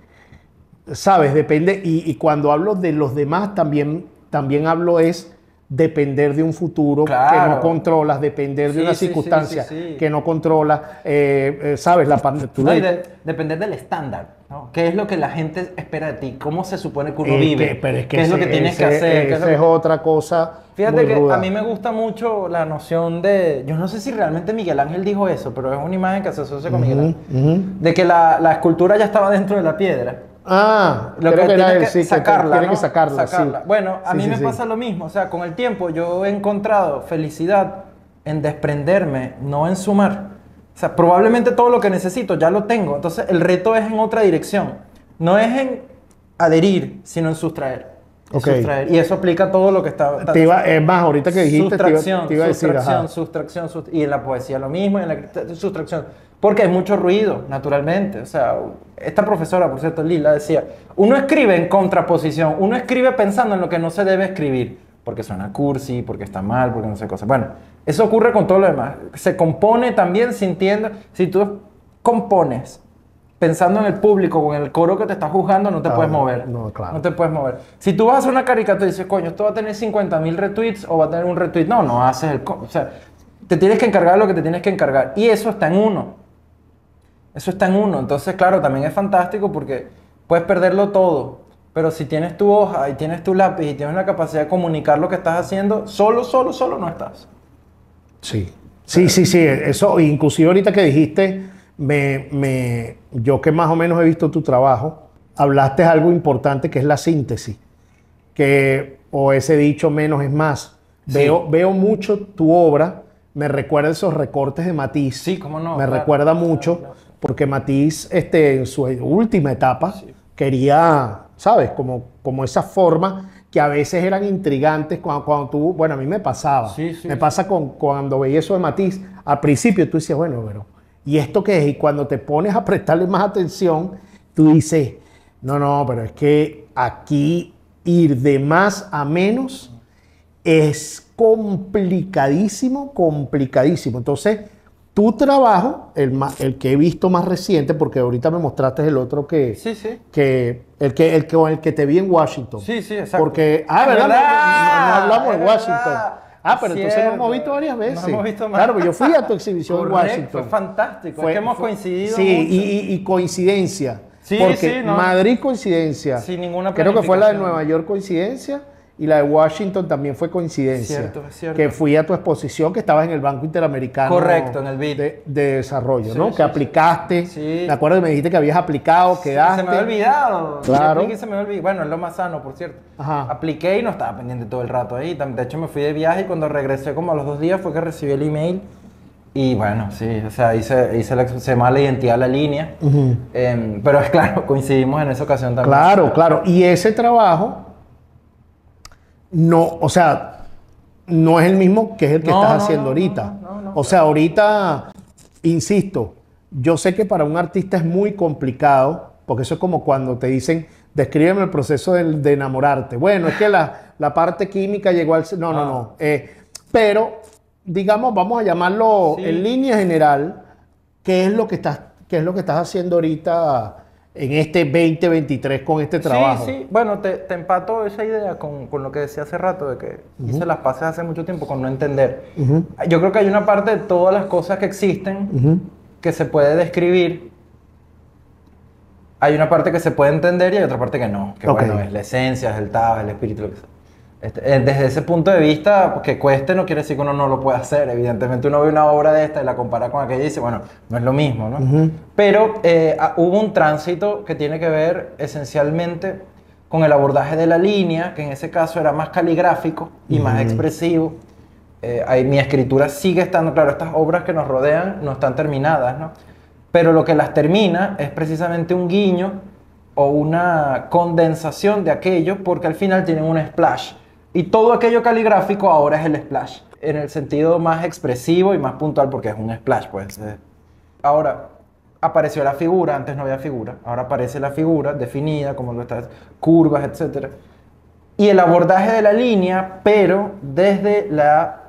sabes, depende. Y, y cuando hablo de los demás también, también hablo es depender de un futuro Claro. que no controlas, depender Sí, de una sí, circunstancia sí, sí, sí. que no controlas, eh, eh, sabes, la pandemia. No, y de- depender del estándar, ¿no? ¿Qué es lo que la gente espera de ti? ¿Cómo se supone que uno Eh, vive? que- pero es que ¿Qué es lo ese- que tienes que ese- hacer? ¿Qué es Esa lo es que- otra cosa. Fíjate muy que ruda. a mí me gusta mucho la noción de... Yo no sé si realmente Miguel Ángel dijo eso, pero es una imagen que se asocia con Miguel Ángel. Ujú, ujú. De que la, la escultura ya estaba dentro de la piedra. Ah, Lo creo que que era tienes él, que sí, que sacarla, tiene ¿no? que sacarla, Sacarla. sí. Bueno, a Sí, mí sí, me sí. pasa lo mismo. O sea, con el tiempo yo he encontrado felicidad en desprenderme, no en sumar. O sea, probablemente todo lo que necesito ya lo tengo. Entonces, el reto es en otra dirección. No es en adherir, sino en sustraer. En Ok. sustraer. Y eso aplica todo lo que está... está- Te iba, es más, ahorita que dijiste, te iba, Sustracción, te iba a decir, sustracción, ajá. sustracción, sust- y en la poesía lo mismo, y en la sustracción. Porque hay mucho ruido, naturalmente. O sea, esta profesora, por cierto, Lila, decía, uno escribe en contraposición, uno escribe pensando en lo que no se debe escribir, porque suena cursi, porque está mal, porque no sé cosas. Bueno, eso ocurre con todo lo demás. Se compone también sintiendo, si tú compones pensando en el público o en el coro que te está juzgando, no te Ah, puedes no, mover. no, claro. No te puedes mover. Si tú vas a hacer una caricatura y dices, coño, esto va a tener cincuenta mil retweets o va a tener un retweet. No, no haces el... co- O sea, te tienes que encargar de lo que te tienes que encargar. Y eso está en uno. Eso está en uno. Entonces, claro, también es fantástico porque puedes perderlo todo. Pero si tienes tu hoja y tienes tu lápiz y tienes la capacidad de comunicar lo que estás haciendo, solo, solo, solo no estás. Sí, sí, sí, sí. Eso, inclusive ahorita que dijiste, me, me, yo que más o menos he visto tu trabajo, hablaste algo importante que es la síntesis, que, o ese dicho menos es más. Sí. Veo, veo mucho tu obra, me recuerda esos recortes de Matisse. Sí, cómo no. Me claro, recuerda mucho, claro, claro. porque Matisse, este, en su última etapa, Sí. quería, ¿sabes? Como, como esa forma que a veces eran intrigantes cuando, cuando tú, bueno, a mí me pasaba. Sí, sí, me sí. pasa con, cuando veía eso de Matisse, al principio tú decías, bueno, pero, ¿y esto qué es? Y cuando te pones a prestarle más atención, tú dices, no, no, pero es que aquí ir de más a menos es complicadísimo, complicadísimo. Entonces, tu trabajo, el, ma- el que he visto más reciente, porque ahorita me mostraste el otro que, Sí, sí. que, el que, el que, con el que te vi en Washington. Sí, sí, exacto. Porque, ah, Es ¿verdad? No, no- no hablamos es de Washington. verdad. Ah, pero Es entonces nos hemos cierto. visto varias veces. Nos hemos visto más. Claro, pues yo fui a tu exhibición en Correcto, Washington. fue fantástico. Fue- es que hemos fue- coincidido Sí, mucho. y, y- y coincidencia. Sí, porque sí, no. Madrid coincidencia. Sin ninguna Creo que fue la de planificación. Nueva York coincidencia y la de Washington también fue coincidencia. Cierto, es cierto. Que fui a tu exposición que estabas en el Banco Interamericano. Correcto, en el B I D. De, de Desarrollo, Sí, ¿no? sí, que sí. aplicaste. Sí. Me acuerdo que me dijiste que habías aplicado, quedaste. Se me había olvidado. Claro. Yo apliqué y se me había olvidado. Bueno, es lo más sano, por cierto. Ajá. Apliqué y no estaba pendiente todo el rato ahí. Tam- De hecho, me fui de viaje y cuando regresé como a los dos días fue que recibí el email. Y bueno, sí, o sea, hice, hice la, se llama la identidad de la línea. Ujú. Em, pero es claro, coincidimos en esa ocasión también. Claro, claro. Y ese trabajo, no, o sea, no es el mismo que es el que No, estás no, haciendo no, ahorita. no, no, no, o sea, ahorita, insisto, yo sé que para un artista es muy complicado, porque eso es como cuando te dicen, descríbeme el proceso de, de enamorarte. Bueno, es que la, la parte química llegó al... No, no, Ah. no. Eh, pero, digamos, vamos a llamarlo Sí. en línea general, ¿qué es lo que estás, qué es lo que estás haciendo ahorita en este veinte veintitrés con este trabajo? Sí, sí. Bueno, te, te empato esa idea con, con lo que decía hace rato, de que hice las paces hace mucho tiempo con no entender. Ujú. Yo creo que hay una parte de todas las cosas que existen Ujú. que se puede describir. Hay una parte que se puede entender y hay otra parte que no. Que Ok. bueno, es la esencia, es el Tao, es el espíritu, lo que sea. Este, eh, desde ese punto de vista, que cueste no quiere decir que uno no lo pueda hacer. Evidentemente uno ve una obra de esta y la compara con aquella y dice, bueno, no es lo mismo, ¿no? Ujú. Pero eh, ah, hubo un tránsito que tiene que ver esencialmente con el abordaje de la línea, que en ese caso era más caligráfico y más expresivo. Eh, ahí mi escritura sigue estando, claro, estas obras que nos rodean no están terminadas, ¿no? Pero lo que las termina es precisamente un guiño o una condensación de aquello, porque al final tienen un splash. Y todo aquello caligráfico ahora es el splash, en el sentido más expresivo y más puntual, porque es un splash, pues. eh. Ahora, apareció la figura, antes no había figura, ahora aparece la figura definida, como lo estás, curvas, etcétera. Y el abordaje de la línea, pero desde la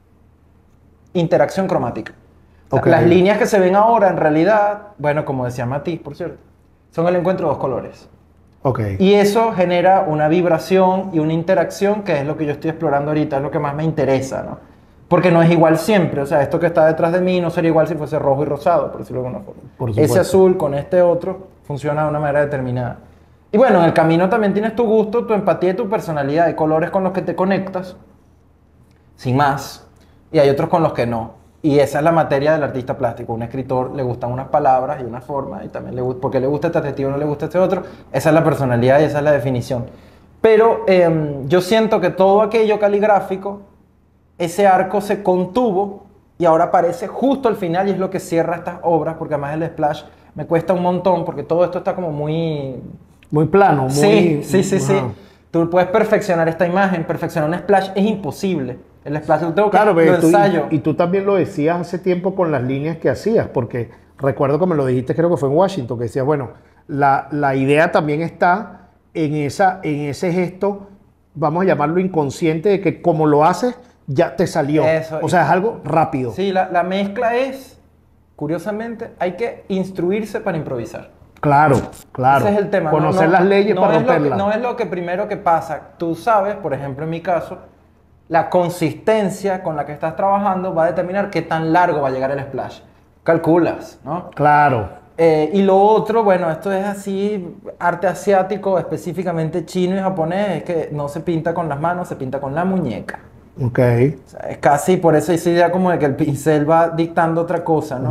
interacción cromática. O sea, Ok. Las líneas que se ven ahora, en realidad, bueno, como decía Matisse, por cierto, son el encuentro de dos colores. Ok. Y eso genera una vibración y una interacción que es lo que yo estoy explorando ahorita, es lo que más me interesa, ¿no? Porque no es igual siempre, o sea, esto que está detrás de mí no sería igual si fuese rojo y rosado, por decirlo de alguna forma. Por Ese supuesto. azul con este otro funciona de una manera determinada. Y bueno, en el camino también tienes tu gusto, tu empatía y tu personalidad. Hay colores con los que te conectas, sin más, y hay otros con los que no. Y esa es la materia del artista plástico. Un escritor le gustan unas palabras y una forma, y también le gusta, porque le gusta este adjetivo o no le gusta este otro. Esa es la personalidad y esa es la definición. Pero eh, yo siento que todo aquello caligráfico, ese arco se contuvo y ahora aparece justo al final y es lo que cierra estas obras, porque además el splash me cuesta un montón, porque todo esto está como muy... Muy plano, muy... Sí, sí, sí, sí. Ajá. Tú puedes perfeccionar esta imagen, perfeccionar un splash es imposible. El splash lo tengo que Claro, lo pero tú, ensayo. y, y tú también lo decías hace tiempo con las líneas que hacías, porque recuerdo que me lo dijiste, creo que fue en Washington, que decías, bueno, la, la idea también está en, esa, en ese gesto, vamos a llamarlo inconsciente, de que como lo haces, ya te salió. Eso, o y- sea, es algo rápido. Sí, la, la mezcla es, curiosamente, hay que instruirse para improvisar. Claro, claro. Ese es el tema. ¿no? Conocer No- las leyes no para es lo que- romperlas. no es lo que primero que pasa. Tú sabes, por ejemplo, en mi caso, la consistencia con la que estás trabajando va a determinar qué tan largo va a llegar el splash. Calculas, ¿no? Claro. Eh, y lo otro, bueno, esto es así, arte asiático, específicamente chino y japonés, es que no se pinta con las manos, se pinta con la muñeca. Ok. O sea, es casi por eso esa idea como de que el pincel va dictando otra cosa, ¿no? Ujú.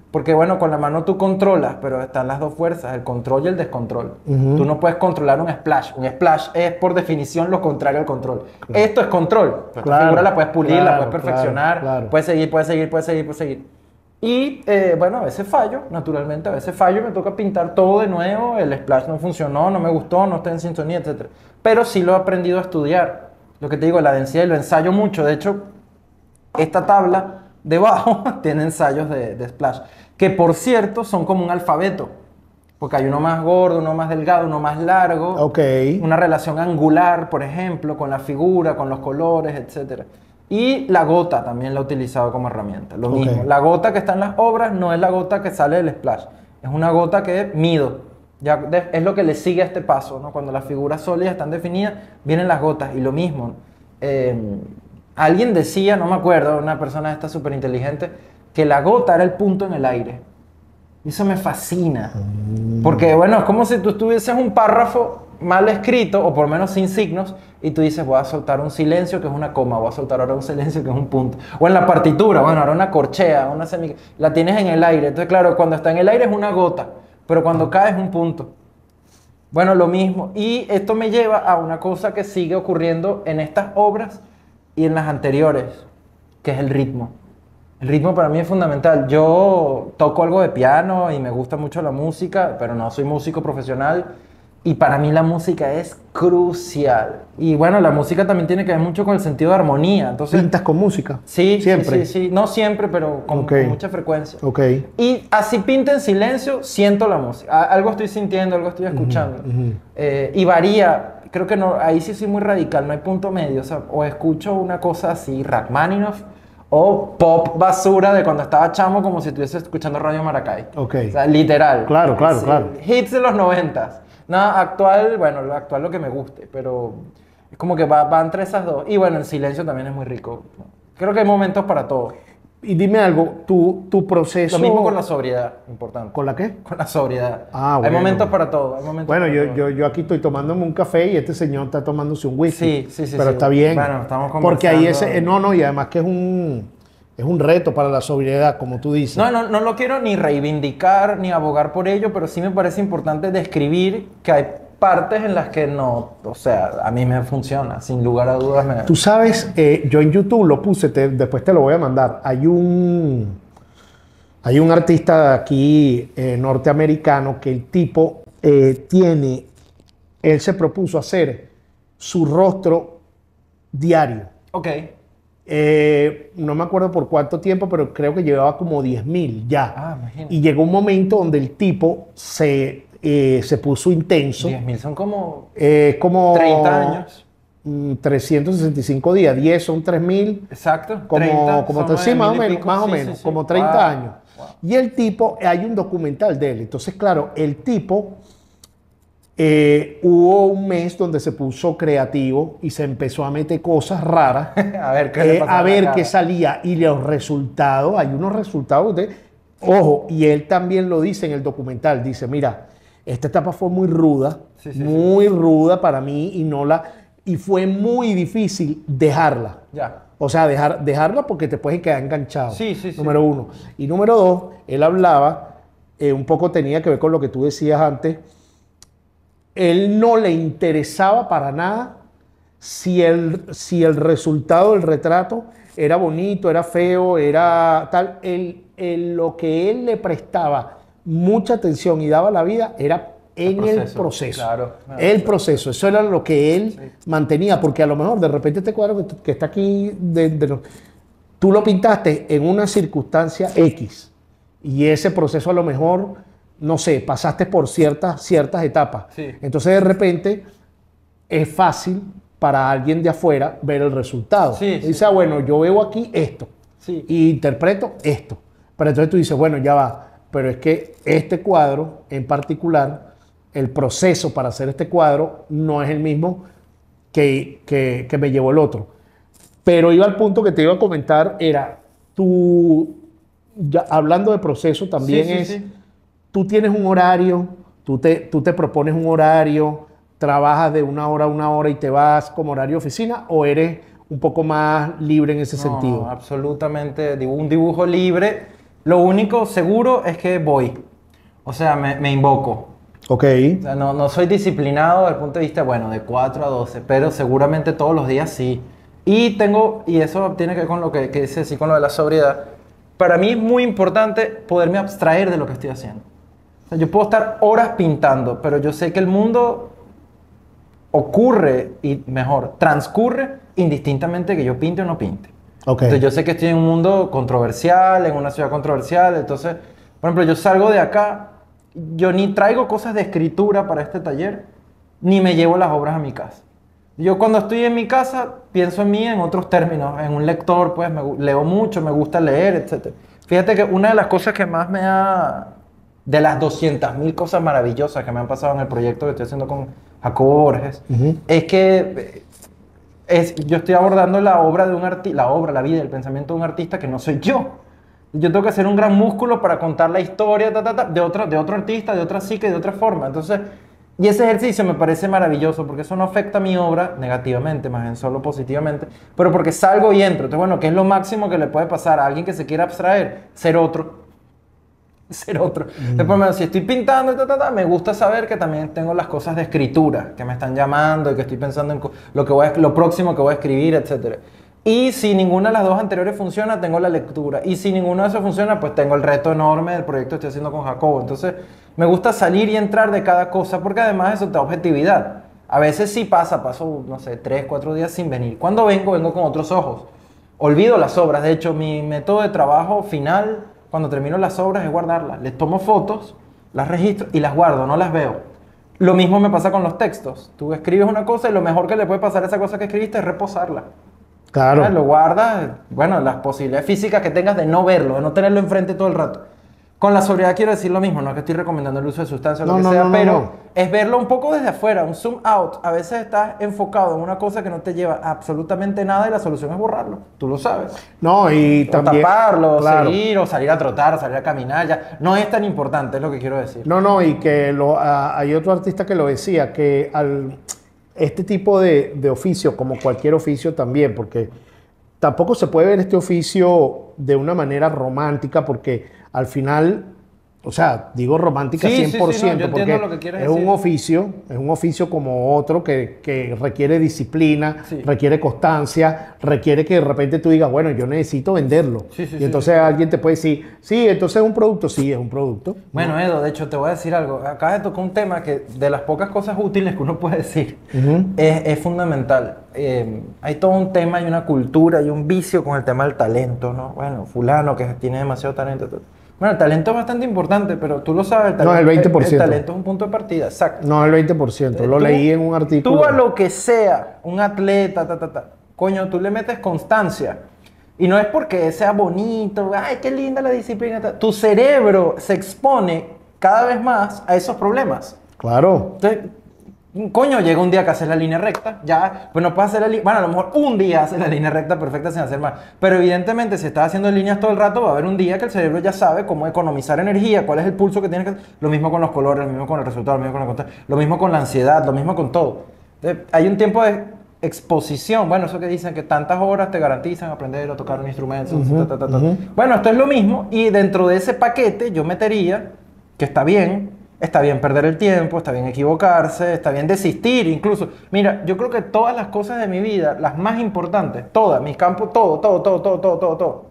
Porque bueno, con la mano tú controlas, pero están las dos fuerzas, el control y el descontrol. Ujú. Tú no puedes controlar un splash. Un splash es por definición lo contrario al control. Esto es control. Esta Claro, figura la puedes pulir, la claro, puedes perfeccionar, claro, claro. puedes seguir, puedes seguir, puedes seguir, puedes seguir. Y eh, bueno, a veces fallo, naturalmente, a veces fallo y me toca pintar todo de nuevo, el splash no funcionó, no me gustó, no está en sintonía, etcétera. Pero sí lo he aprendido a estudiar. Lo que te digo, la densidad, y lo ensayo mucho. De hecho, esta tabla debajo tiene ensayos de, de splash, que por cierto son como un alfabeto, porque hay uno más gordo, uno más delgado, uno más largo, Ok. una relación angular, por ejemplo, con la figura, con los colores, etcétera. Y la gota también la he utilizado como herramienta, lo Ok. mismo. La gota que está en las obras no es la gota que sale del splash, es una gota que mido. Ya de- es lo que le sigue a este paso, ¿no? Cuando las figuras sólidas están definidas, vienen las gotas y lo mismo. Eh, alguien decía, no me acuerdo, una persona esta súper inteligente, que la gota era el punto en el aire. Y eso me fascina. Porque, bueno, es como si tú tuvieses un párrafo mal escrito, o por lo menos sin signos, y tú dices, voy a soltar un silencio que es una coma, voy a soltar ahora un silencio que es un punto. O en la partitura, bueno, ahora una corchea, una semi... La tienes en el aire. Entonces, claro, cuando está en el aire es una gota, pero cuando cae es un punto. Bueno, lo mismo. Y esto me lleva a una cosa que sigue ocurriendo en estas obras y en las anteriores, que es el ritmo. El ritmo para mí es fundamental. Yo toco algo de piano y me gusta mucho la música, pero no soy músico profesional. Y para mí la música es crucial. Y bueno, la música también tiene que ver mucho con el sentido de armonía. Entonces, ¿Pintas con música? sí, Siempre. sí, sí, sí. No siempre, pero con, Ok. con mucha frecuencia. Ok. Y así pinta en silencio, siento la música. A- Algo estoy sintiendo, algo estoy escuchando. ujú. Eh, y varía. Creo que no, ahí sí soy muy radical, no hay punto medio. O sea, o escucho una cosa así, Rachmaninoff, o pop basura de cuando estaba chamo, como si estuviese escuchando Radio Maracay. Ok. O sea, literal. Claro, claro, Sí, claro. Hits de los noventas. Nada, actual, bueno, lo actual lo que me guste, pero es como que va, va entre esas dos. Y bueno, el silencio también es muy rico. Creo que hay momentos para todo. Y dime algo, tu, tu proceso... Lo mismo con la sobriedad, importante. ¿Con la qué? Con la sobriedad. Ah, Hay bueno. momentos para todo. Hay momentos Bueno, para yo, todo. yo, yo aquí estoy tomándome un café y este señor está tomándose un whisky. Sí, sí, sí, Pero sí. está bien. Bueno, estamos Porque ahí ese... conversando. eh, No, no, y además que es un, es un reto para la sobriedad, como tú dices. No, no, no lo quiero ni reivindicar ni abogar por ello, pero sí me parece importante describir que hay partes en las que no, o sea, a mí me funciona, sin lugar a dudas. Me... Tú sabes, eh, yo en YouTube lo puse, te- después te lo voy a mandar. Hay un, hay un artista aquí eh, norteamericano que el tipo eh, tiene, él se propuso hacer su rostro diario. Ok, Eh, no me acuerdo por cuánto tiempo, pero creo que llevaba como diez mil ya. Ah, imagínate. Y llegó un momento donde el tipo se, eh, se puso intenso. diez mil son como Eh, como treinta años. mm, trescientos sesenta y cinco días, diez son tres mil. Exacto. Como, treinta, como son sí, más o nueve mil y menos, pico. más o Sí, menos, sí, sí. como treinta Wow, años. wow. Y el tipo, hay un documental de él. Entonces, claro, el tipo, eh, hubo un mes donde se puso creativo y se empezó a meter cosas raras. A ver qué le eh, pasa a a la ver cara. qué salía. Y los resultados, hay unos resultados de, ojo, y él también lo dice en el documental, dice, mira, esta etapa fue muy ruda, Sí, sí, muy ruda para mí y no la, y fue muy difícil dejarla. Ya. O sea, dejar, dejarla porque te puedes quedar enganchado. Sí, sí, sí. Número uno. Y número dos, él hablaba, eh, un poco tenía que ver con lo que tú decías antes, él no le interesaba para nada si el, si el resultado del retrato era bonito, era feo, era tal. Él, él- lo que él le prestaba mucha atención y daba la vida era en el proceso, proceso. claro, claro, el claro. proceso. Eso era lo que él mantenía, porque a lo mejor de repente este cuadro que, que está aquí, de, de los- tú lo pintaste en una circunstancia X y ese proceso a lo mejor, no sé, pasaste por ciertas, ciertas etapas. Sí. Entonces de repente es fácil para alguien de afuera ver el resultado. Sí, Dice, sí. ah, bueno, yo veo aquí esto Sí. y interpreto esto. Pero entonces tú dices, bueno, ya va, pero es que este cuadro en particular, el proceso para hacer este cuadro no es el mismo que, que, que me llevó el otro. Pero iba al punto que te iba a comentar, era, tú, ya hablando de proceso también Sí, sí, es, sí. tú tienes un horario, tú te, tú te propones un horario, trabajas de una hora a una hora y te vas como horario de oficina, o eres un poco más libre en ese No, sentido. absolutamente. Dibu- Un dibujo libre. Lo único seguro es que voy. O sea, me, me invoco. Ok. O sea, no, no soy disciplinado desde el punto de vista, bueno, de cuatro a doce, pero seguramente todos los días sí. Y tengo, y eso tiene que ver con lo que, que dice, sí, con lo de la sobriedad. Para mí es muy importante poderme abstraer de lo que estoy haciendo. O sea, yo puedo estar horas pintando, pero yo sé que el mundo ocurre, y mejor, transcurre indistintamente que yo pinte o no pinte. Okay. Entonces yo sé que estoy en un mundo controversial, en una ciudad controversial, entonces, por ejemplo, yo salgo de acá, yo ni traigo cosas de escritura para este taller, ni me llevo las obras a mi casa. Yo cuando estoy en mi casa pienso en mí en otros términos, en un lector, pues me, leo mucho, me gusta leer, etcétera. Fíjate que una de las cosas que más me ha, de las doscientas mil cosas maravillosas que me han pasado en el proyecto que estoy haciendo con Jacobo Borges, uh-huh. es que es, yo estoy abordando la obra de un artista, la obra, la vida, el pensamiento de un artista que no soy yo. Yo tengo que hacer un gran músculo para contar la historia ta, ta, ta, de, otro, de otro artista, de otra psique, de otra forma. Entonces, y ese ejercicio me parece maravilloso porque eso no afecta a mi obra negativamente, más bien solo positivamente, pero porque salgo y entro. Entonces, bueno, ¿qué es lo máximo que le puede pasar a alguien que se quiera abstraer? Ser otro. Ser otro. Mm. Después, si estoy pintando, ta, ta, ta, me gusta saber que también tengo las cosas de escritura, que me están llamando y que estoy pensando en lo, que voy a, lo próximo que voy a escribir, etcétera. Y si ninguna de las dos anteriores funciona, tengo la lectura. Y si ninguno de esos funciona, pues tengo el reto enorme del proyecto que estoy haciendo con Jacobo. Entonces, me gusta salir y entrar de cada cosa porque además eso te da objetividad. A veces sí pasa, paso, no sé, tres, cuatro días sin venir. Cuando vengo, vengo con otros ojos. Olvido las obras. De hecho, mi método de trabajo final, cuando termino las obras, es guardarlas. Les tomo fotos, las registro y las guardo, no las veo. Lo mismo me pasa con los textos. Tú escribes una cosa y lo mejor que le puede pasar a esa cosa que escribiste es reposarla. Claro. ¿Sabes? Lo guardas, bueno, las posibilidades físicas que tengas de no verlo, de no tenerlo enfrente todo el rato. Con la sobriedad quiero decir lo mismo, no es que estoy recomendando el uso de sustancias o no, lo que no, sea, no, pero no, no. es verlo un poco desde afuera, un zoom out. A veces estás enfocado en una cosa que no te lleva a absolutamente nada y la solución es borrarlo, tú lo sabes. No, y o también... taparlo, claro. seguir, o salir a trotar, o salir a caminar, ya. No es tan importante, es lo que quiero decir. No, no, y que lo, uh, hay otro artista que lo decía, que al, este tipo de, de oficio, como cualquier oficio también, porque tampoco se puede ver este oficio de una manera romántica, porque al final... O sea, digo romántica sí, cien por ciento, sí, sí, no, porque que es decir. un oficio, es un oficio como otro que, que requiere disciplina, sí. requiere constancia, requiere que de repente tú digas, bueno, yo necesito venderlo. Sí, sí, y sí, entonces sí. alguien te puede decir, sí, entonces es un producto, sí, es un producto. Bueno, ¿no? Edo, de hecho te voy a decir algo. Acabas de tocar un tema que de las pocas cosas útiles que uno puede decir Uh-huh. es, es fundamental. Eh, hay todo un tema y una cultura y un vicio con el tema del talento, ¿no? Bueno, fulano que tiene demasiado talento. Todo. Bueno, el talento es bastante importante, pero tú lo sabes. El talento, no, el veinte por ciento. El, el talento es un punto de partida, exacto. No, el veinte por ciento. Lo tú, leí en un artículo. Tú a lo que sea, un atleta, ta, ta, ta, coño, tú le metes constancia. Y no es porque sea bonito, ay, qué linda la disciplina. Ta. Tu cerebro se expone cada vez más a esos problemas. Claro. Entonces, coño, llega un día que haces la línea recta, ya, pues no puedes hacer la línea, bueno, a lo mejor un día haces la línea recta perfecta sin hacer más, pero evidentemente si estás haciendo líneas todo el rato, va a haber un día que el cerebro ya sabe cómo economizar energía, cuál es el pulso que tienes que hacer, lo mismo con los colores, lo mismo con el resultado, lo mismo con la constancia, lo mismo con la ansiedad, lo mismo con todo. Entonces, hay un tiempo de exposición, bueno, eso que dicen que tantas horas te garantizan aprender a tocar un instrumento, uh-huh, ta, ta, ta, ta. Uh-huh. Bueno, esto es lo mismo y dentro de ese paquete yo metería, que está bien, está bien perder el tiempo, está bien equivocarse, está bien desistir incluso. Mira, yo creo que todas las cosas de mi vida, las más importantes, todas, mis campos, todo, todo, todo, todo, todo, todo, todo,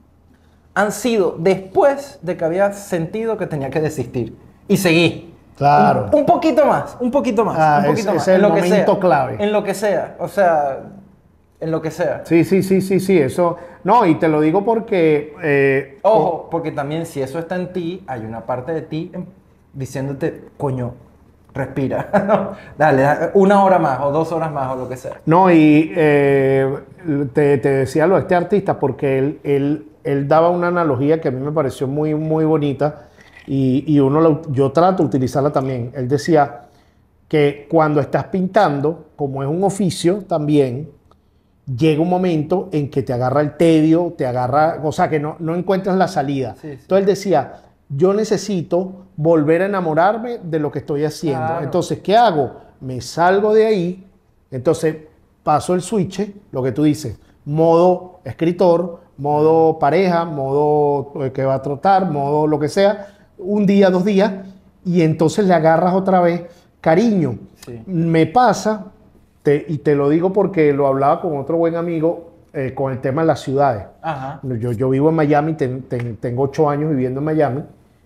han sido después de que había sentido que tenía que desistir. Y seguí. Claro. Un, un poquito más, un poquito más, ah, un poquito es, más. Es el en lo momento que sea, clave. En lo que sea, o sea, en lo que sea. Sí, sí, sí, sí, sí, eso. No, y te lo digo porque... Eh, Ojo, porque también si eso está en ti, hay una parte de ti en, diciéndote, coño, respira, dale, dale, una hora más o dos horas más o lo que sea. No, y eh, te, te decía lo de este artista porque él, él, él daba una analogía que a mí me pareció muy, muy bonita y, y uno lo, yo trato de utilizarla también. Él decía que cuando estás pintando, como es un oficio también, llega un momento en que te agarra el tedio, te agarra, o sea, que no, no encuentras la salida. Sí, sí. Entonces él decía, yo necesito volver a enamorarme de lo que estoy haciendo. Claro. Entonces, ¿qué hago? Me salgo de ahí, entonces paso el switch, lo que tú dices, modo escritor, modo pareja, modo eh, que va a trotar, modo lo que sea, un día, dos días, y entonces le agarras otra vez cariño. Sí. Me pasa, te- y te lo digo porque lo hablaba con otro buen amigo, eh, con el tema de las ciudades. Ajá. Yo, yo vivo en Miami, ten- ten- tengo ocho años viviendo en Miami,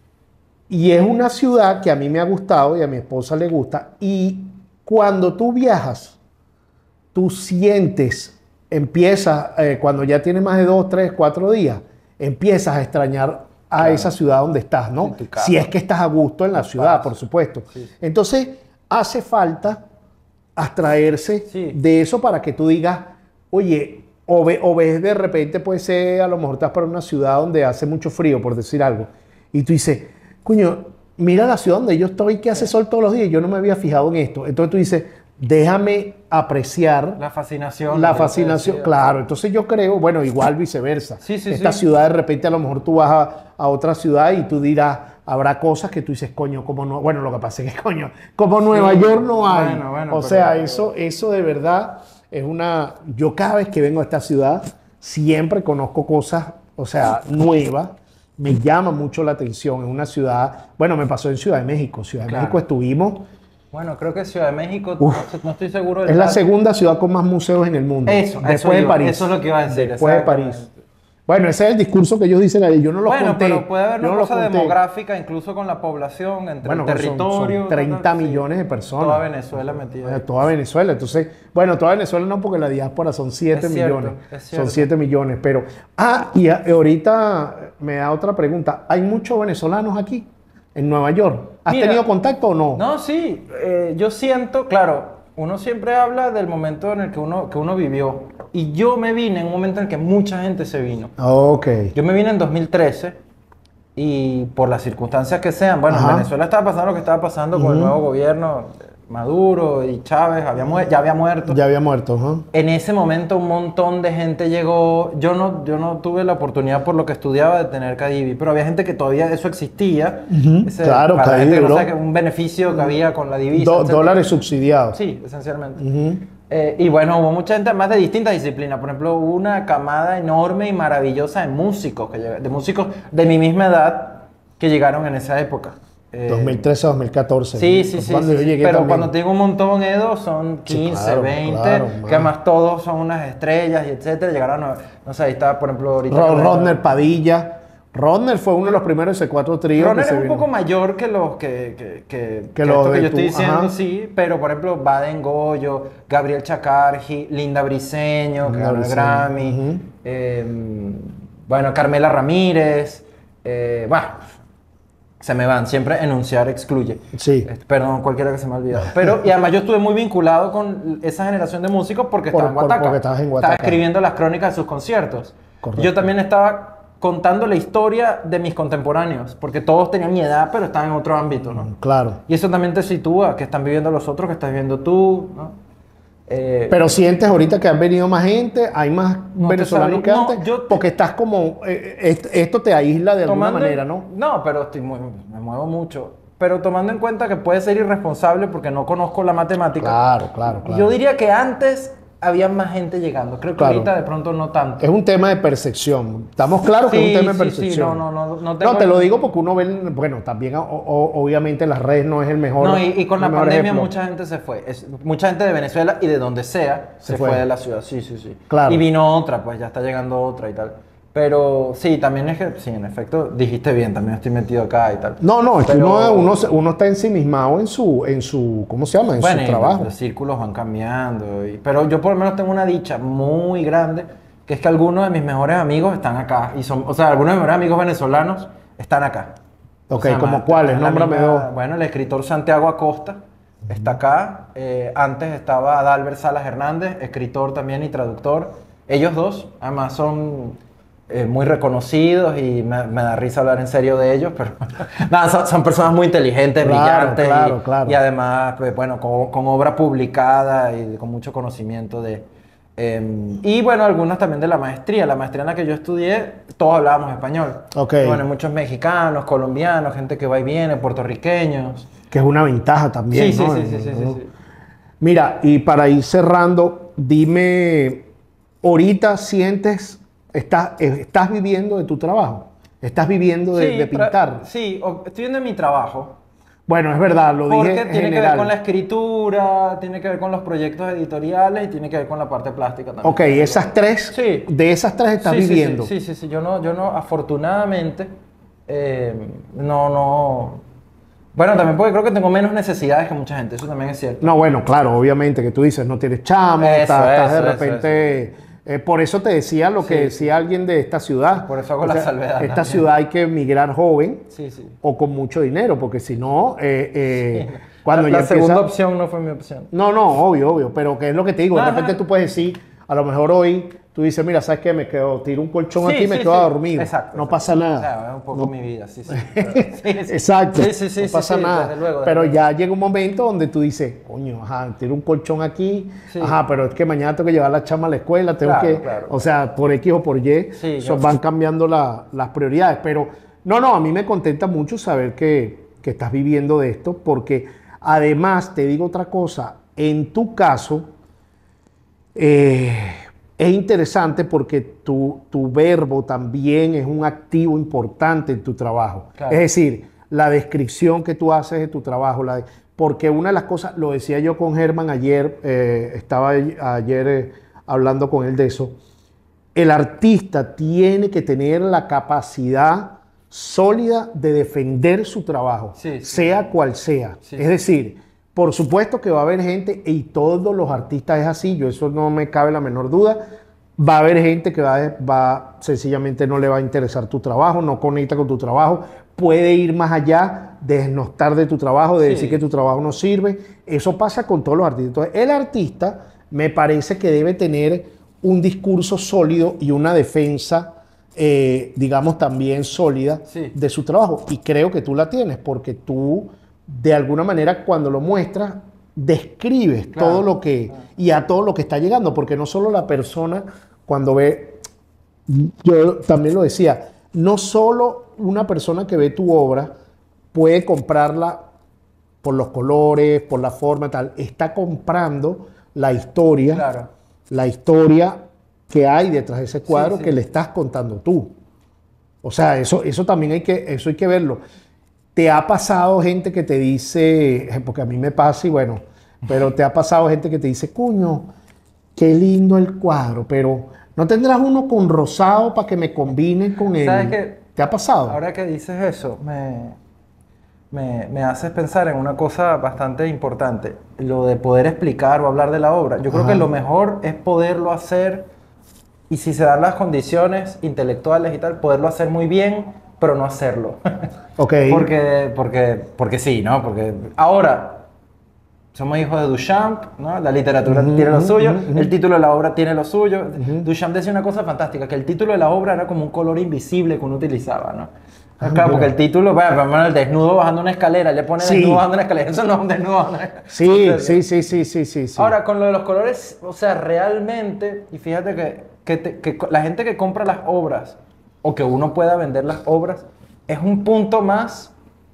y es una ciudad que a mí me ha gustado y a mi esposa le gusta, y cuando tú viajas, tú sientes, empiezas, eh, cuando ya tienes más de dos, tres, cuatro días, empiezas a extrañar a Claro. esa ciudad donde estás, ¿no? En tu casa. Si es que estás a gusto en la Tu ciudad, paz. por supuesto. Sí, sí. Entonces, hace falta abstraerse Sí. de eso para que tú digas, oye, o, ve- o ves de repente, puede ser, a lo mejor estás para una ciudad donde hace mucho frío, por decir algo, y tú dices, coño, mira la ciudad donde yo estoy que hace sol todos los días, yo no me había fijado en esto. Entonces tú dices, déjame apreciar La fascinación. la lo que te fascinación, decía. claro. Entonces yo creo, bueno, igual viceversa. Sí, sí, Esta sí. ciudad de repente a lo mejor tú vas a, a otra ciudad y tú dirás, habrá cosas que tú dices, coño, como no, bueno, lo que pasa es que, coño, como Nueva York no hay. bueno, bueno, o pero- sea, eso, eso de verdad es una, yo cada vez que vengo a esta ciudad, siempre conozco cosas, o sea, nuevas. Me llama mucho la atención. Es una ciudad, bueno, me pasó en Ciudad de México. Ciudad de Claro. México estuvimos, Bueno, creo que Ciudad de México, Uf. no, no estoy seguro del es la dato. segunda ciudad con más museos en el mundo. Eso, después eso de iba, París. eso es lo que iba a decir. Después de París. exactamente. Bueno, ese es el discurso que ellos dicen ahí. Yo no lo Bueno, conté. pero puede haber yo una no lo cosa conté. demográfica, incluso con la población, entre Bueno, el son- territorio. son treinta tal, sí. millones de personas. Toda Venezuela metida. Eh, ahí. Toda Venezuela. Entonces, bueno, toda Venezuela no, porque la diáspora son siete Es cierto, millones. es Son cierto. siete millones. Pero, ah, y a- ahorita me da otra pregunta. ¿Hay muchos venezolanos aquí, en Nueva York? ¿Has Mira, tenido contacto o no? No, sí, eh, yo siento, claro, uno siempre habla del momento en el que uno, que uno vivió. Y yo me vine en un momento en el que mucha gente se vino. Ok. Yo me vine en dos mil trece y por las circunstancias que sean, bueno, Ajá. en Venezuela estaba pasando lo que estaba pasando con el Ujú. nuevo gobierno, Maduro y Chávez, había mu- ya había muerto. Ya había muerto, ajá. En ese momento un montón de gente llegó. Yo no, yo no tuve la oportunidad por lo que estudiaba de tener Cadivi, pero había gente que todavía eso existía. Ujú, Ese- claro, para la gente que Cadivi, no bro. sabe que un beneficio que había con la divisa. Do- etcétera. dólares subsidiados. Sí, esencialmente. Ujú. Eh, y bueno, hubo mucha gente más de distintas disciplinas. Por ejemplo, hubo una camada enorme y maravillosa de músicos, que lleg- de músicos de mi misma edad que llegaron en esa época. Eh, dos mil trece a dos mil catorce. Sí, ¿no? sí, sí. Cuando sí, yo sí. llegué Pero también. cuando te digo un montón, Edo, son Sí, quince, claro, veinte, claro, que man. además todos son unas estrellas y etcétera. Llegaron a, no sé, ahí está, por ejemplo, ahorita... Ro- que- Rodner Padilla. Rodner fue uno de los primeros C cuatro tríos Rodner que se es un vino. poco mayor que los que, que, que, Que que los esto que de yo tu- estoy diciendo, ajá. sí, pero por ejemplo, Baden Goyo, Gabriel Chacargi, Linda Briseño, que Linda ganó el Briseño, Grammy, ujú. eh, bueno, Carmela Ramírez, eh, bueno, se me van, siempre enunciar excluye. Sí. Este, Perdón, cualquiera que se me ha olvidado. Pero, y además yo estuve muy vinculado con esa generación de músicos porque Por- estaba en por- Guataca. porque estabas en Estaba Guataca. escribiendo las crónicas de sus conciertos. Correcto. Yo también estaba contando la historia de mis contemporáneos, porque todos tenían mi edad, pero estaban en otro ámbito, ¿no? Claro. Y eso también te sitúa, que están viviendo los otros, que estás viviendo tú, ¿no? Eh, Pero sientes ahorita que han venido más gente, hay más No te venezolanos sabría- que no, antes, yo te- porque estás como, eh, est- esto te aísla de alguna tomando- manera, ¿no? No, pero estoy muy- me muevo mucho. Pero tomando en cuenta que puede ser irresponsable porque no conozco la matemática. Claro, claro, claro. Yo diría que antes había más gente llegando. Creo que Claro. ahorita de pronto no tanto. Es un tema de percepción. Estamos claros que Sí, es un tema de sí, sí, percepción. no, no, no, no tengo- te lo digo porque uno ve, bueno, también o- o- obviamente las redes no es el mejor. No, y, y con la el mejor pandemia ejemplo. mucha gente se fue. Es- mucha gente de Venezuela y de donde sea Se se, fue. fue. de la ciudad. Sí, sí, sí. Claro. Y vino otra, pues ya está llegando otra y tal. Pero sí, también es que, sí, en efecto, dijiste bien, también estoy metido acá y tal. No, no, es que Pero- uno, uno, se- uno está ensimismado en su, en su, ¿cómo se llama? En Bueno, su y trabajo. los círculos van cambiando. y- pero yo por lo menos tengo una dicha muy grande, que es que algunos de mis mejores amigos están acá. Y son, o sea, algunos de mis mejores amigos venezolanos están acá. Ok, O sea, ¿como más- cuáles? en la Nómbrame misma- dos. Bueno, el escritor Santiago Acosta está acá. Eh, antes estaba Adalbert Salas Hernández, escritor también y traductor. Ellos dos, además, son eh, muy reconocidos y me, me da risa hablar en serio de ellos, pero nada, son, son personas muy inteligentes, Claro, brillantes claro, y, claro. y además, pues, bueno, con, con obra publicada y con mucho conocimiento de... eh, y bueno, algunas también de la maestría. La maestría en la que yo estudié, todos hablábamos español. Ok. Y bueno, muchos mexicanos, colombianos, gente que va y viene, puertorriqueños. Que es una ventaja también, Sí, sí, ¿no? sí, sí, sí, sí, sí. Mira, y para ir cerrando, dime, ahorita sientes estás, eh, estás viviendo de tu trabajo, estás viviendo de, Sí, de pra- pintar. sí, o- estoy viendo mi trabajo. Bueno, es verdad, lo Porque dije en tiene que ver general. con la escritura, tiene que ver con los proyectos editoriales y tiene que ver con la parte plástica también. Ok, esas tres, Sí. de esas tres estás Sí, sí, sí, viviendo. Sí, sí, sí, yo no, yo no, afortunadamente, eh, no, no. Bueno, también porque creo que tengo menos necesidades que mucha gente, eso también es cierto. No, bueno, claro, obviamente que tú dices, no tienes chamo, Eso, estás, estás de eso, eso, repente... eh, por eso te decía lo que Sí, decía alguien de esta ciudad. Por eso hago O la sea, salvedad Esta también. ciudad hay que emigrar joven Sí, sí. o con mucho dinero, porque si no, eh, eh, cuando la ya la segunda empieza... opción no fue mi opción. No, no, obvio, obvio, pero que es lo que te digo, de Ajá. repente tú puedes decir, a lo mejor hoy tú dices, mira, ¿sabes qué? Me quedo, tiro un colchón Sí, aquí y me sí, quedo sí. dormido. Exacto, no exacto. pasa nada. O sea, es un poco No- mi vida, sí, sí. Pero- sí, sí. Exacto, Sí, sí, sí, no sí, pasa sí, nada. desde luego, desde pero luego. ya llega un momento donde tú dices, coño, ajá, tiro un colchón aquí, Sí. ajá, pero es que mañana tengo que llevar a la chama a la escuela, tengo Claro, que, claro. o sea, por X o por Y, Sí, eso yo- van cambiando la- las prioridades. Pero no, no, a mí me contenta mucho saber que, que estás viviendo de esto, porque además te digo otra cosa, en tu caso, eh, es interesante porque tu, tu verbo también es un activo importante en tu trabajo. Claro. Es decir, la descripción que tú haces de tu trabajo, la de- porque una de las cosas, lo decía yo con Germán ayer, eh, estaba ayer eh, hablando con él de eso, el artista tiene que tener la capacidad sólida de defender su trabajo, Sí, sí. sea cual sea. Sí, es sí. decir, por supuesto que va a haber gente, y todos los artistas es así, yo eso no me cabe la menor duda, va a haber gente que va, va sencillamente no le va a interesar tu trabajo, no conecta con tu trabajo, puede ir más allá de desnostar de tu trabajo, de Sí. decir que tu trabajo no sirve. Eso pasa con todos los artistas. Entonces, el artista me parece que debe tener un discurso sólido y una defensa, eh, digamos, también sólida Sí. de su trabajo. Y creo que tú la tienes, porque tú, de alguna manera, cuando lo muestras, describes Claro, todo lo que, y a todo lo que está llegando, porque no solo la persona, cuando ve, yo también lo decía, no solo una persona que ve tu obra puede comprarla por los colores, por la forma, tal, está comprando la historia, Claro. la historia que hay detrás de ese cuadro sí. que le estás contando tú. O sea, eso, eso también hay que, eso hay que verlo. ¿Te ha pasado gente que te dice, porque a mí me pasa y bueno, pero te ha pasado gente que te dice, cuño, qué lindo el cuadro, pero ¿no tendrás uno con rosado para que me combine con él? ¿Sabes qué? ¿Te ha pasado? Ahora que dices eso, me, me, me haces pensar en una cosa bastante importante, lo de poder explicar o hablar de la obra. Yo creo Ajá. que lo mejor es poderlo hacer, y si se dan las condiciones intelectuales y tal, poderlo hacer muy bien, pero no hacerlo. Ok. porque, porque, porque sí, ¿no? Porque ahora somos hijos de Duchamp, ¿no? La literatura Ujú, tiene lo ujú, suyo, ujú. el título de la obra tiene lo suyo. Duchamp decía una cosa fantástica, que el título de la obra era como un color invisible que uno utilizaba, ¿no? Ah, Claro, porque mira. el título, bueno, por lo menos el desnudo bajando una escalera, le pone Sí. desnudo bajando una escalera, eso no es un desnudo bajando una escalera. Sí, Entonces, sí, sí, sí, sí, sí, sí. Ahora, con lo de los colores, o sea, realmente, y fíjate que, que, te- que co- la gente que compra las obras, o que uno pueda vender las obras, es un punto más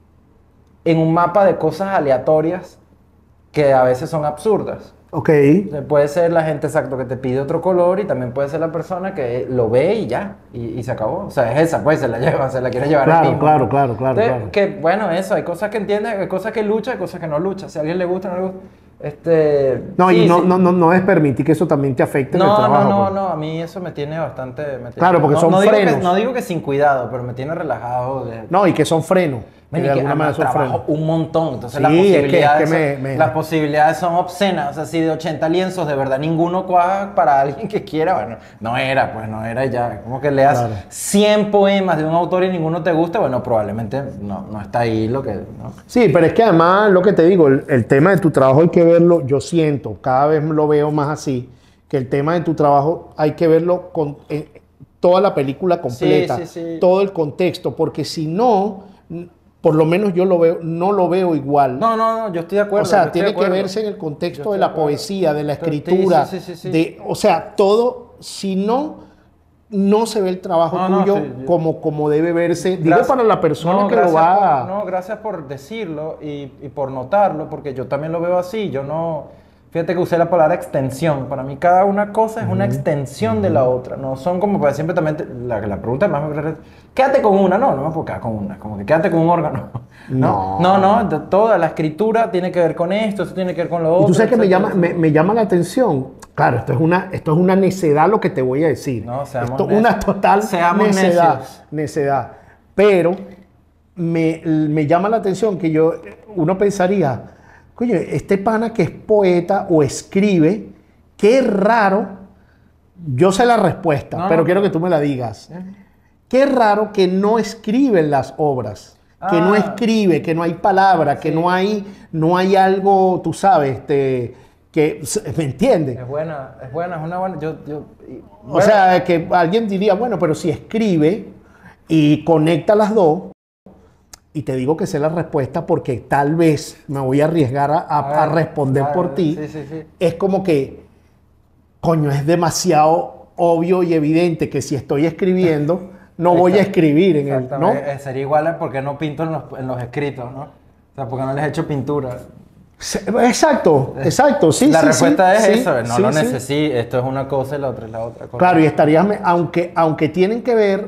en un mapa de cosas aleatorias que a veces son absurdas. Ok. O sea, puede ser la gente exacto que te pide otro color, y también puede ser la persona que lo ve y ya, y, y se acabó. O sea, es esa, pues se la lleva, se la quiere llevar Claro, el mismo. claro, claro, claro, Entonces, claro. Que bueno, eso, hay cosas que entiende, hay cosas que lucha, hay cosas que no lucha. Si a alguien le gusta, no le gusta. Este, No, sí, y no, sí. no, no, no es permitir que eso también te afecte en el No, trabajo. no, no, pues. no, a mí eso me tiene bastante... me tiene- Claro, porque no- son no digo que- frenos. no digo que sin cuidado, pero me tiene relajado. De, No, y que son frenos. que Ven, y de que alguna manera además son trabajo frenos. un montón, entonces Sí, las es que- es que posibilidades, me- son, me- las posibilidades son obscenas. O sea, si de ochenta lienzos de verdad ninguno cuaja para alguien que quiera, bueno, no era, pues no era ya. Como que leas Claro. cien poemas de un autor y ninguno te gusta, bueno, probablemente no, no está ahí lo que... ¿no? Sí, pero es que además, lo que te digo, el, el tema de tu trabajo hay que verlo, yo siento, cada vez lo veo más así, que el tema de tu trabajo hay que verlo con eh, toda la película completa, Sí, sí, sí. todo el contexto, porque si no, n- por lo menos yo lo veo, no lo veo igual. No, no, no, yo estoy de acuerdo. O sea, yo estoy de tiene que acuerdo. verse en el contexto Yo de estoy la de acuerdo. poesía, de la Sí, sí, escritura, sí, sí, sí. de, o sea, todo, si no, no se ve el trabajo No, no, tuyo sí, yo- como, como debe verse. Digo, Gracias- para la persona no, que lo gracias va a... por- no, gracias por decirlo y, y por notarlo, porque yo también lo veo así. Yo no... Fíjate que usé la palabra extensión. Para mí cada una cosa es una extensión de la otra. No son como para siempre también... te- La, la pregunta más... Quédate con una. No, no me puedo quedar con una. Como que quédate con un órgano. No, no, no. de- Toda la escritura tiene que ver con esto, eso tiene que ver con lo Y otro. tú sabes que me etcétera, llama, me, etcétera. me llama la atención. Claro, esto es una, esto es una necedad lo que te voy a decir. No, seamos esto es necios. una total Seamos necedad, necios. necedad. Pero me, me llama la atención que yo, uno pensaría, coño, este pana que es poeta o escribe, qué raro. Yo sé la respuesta, No, pero no, quiero no. que tú me la digas. Qué raro que no escriben las obras, que no Ah. escribe, que no hay palabra, que Sí. no hay, no hay algo, tú sabes, este, que, ¿me entiendes? Es buena, es buena, es una buena... Yo, yo, y- O bueno, sea, que alguien diría, bueno, pero si escribe y conecta las dos, y te digo que sé la respuesta porque tal vez me voy a arriesgar a, a- a a ver, responder claro, por ti, Sí, sí, sí. es como que, coño, es demasiado obvio y evidente que si estoy escribiendo, no voy a Exacto. escribir en el, ¿no? Exactamente. Eh, Sería igual a porque no pinto en los, en los escritos, ¿no? O sea, porque no les he hecho pintura. Se- Exacto, exacto, sí, la sí, respuesta sí, es sí, eso, no sí, lo sí. necesito, esto es una cosa y la otra es la otra cosa. Claro, y estarías, me- aunque, aunque tienen que ver,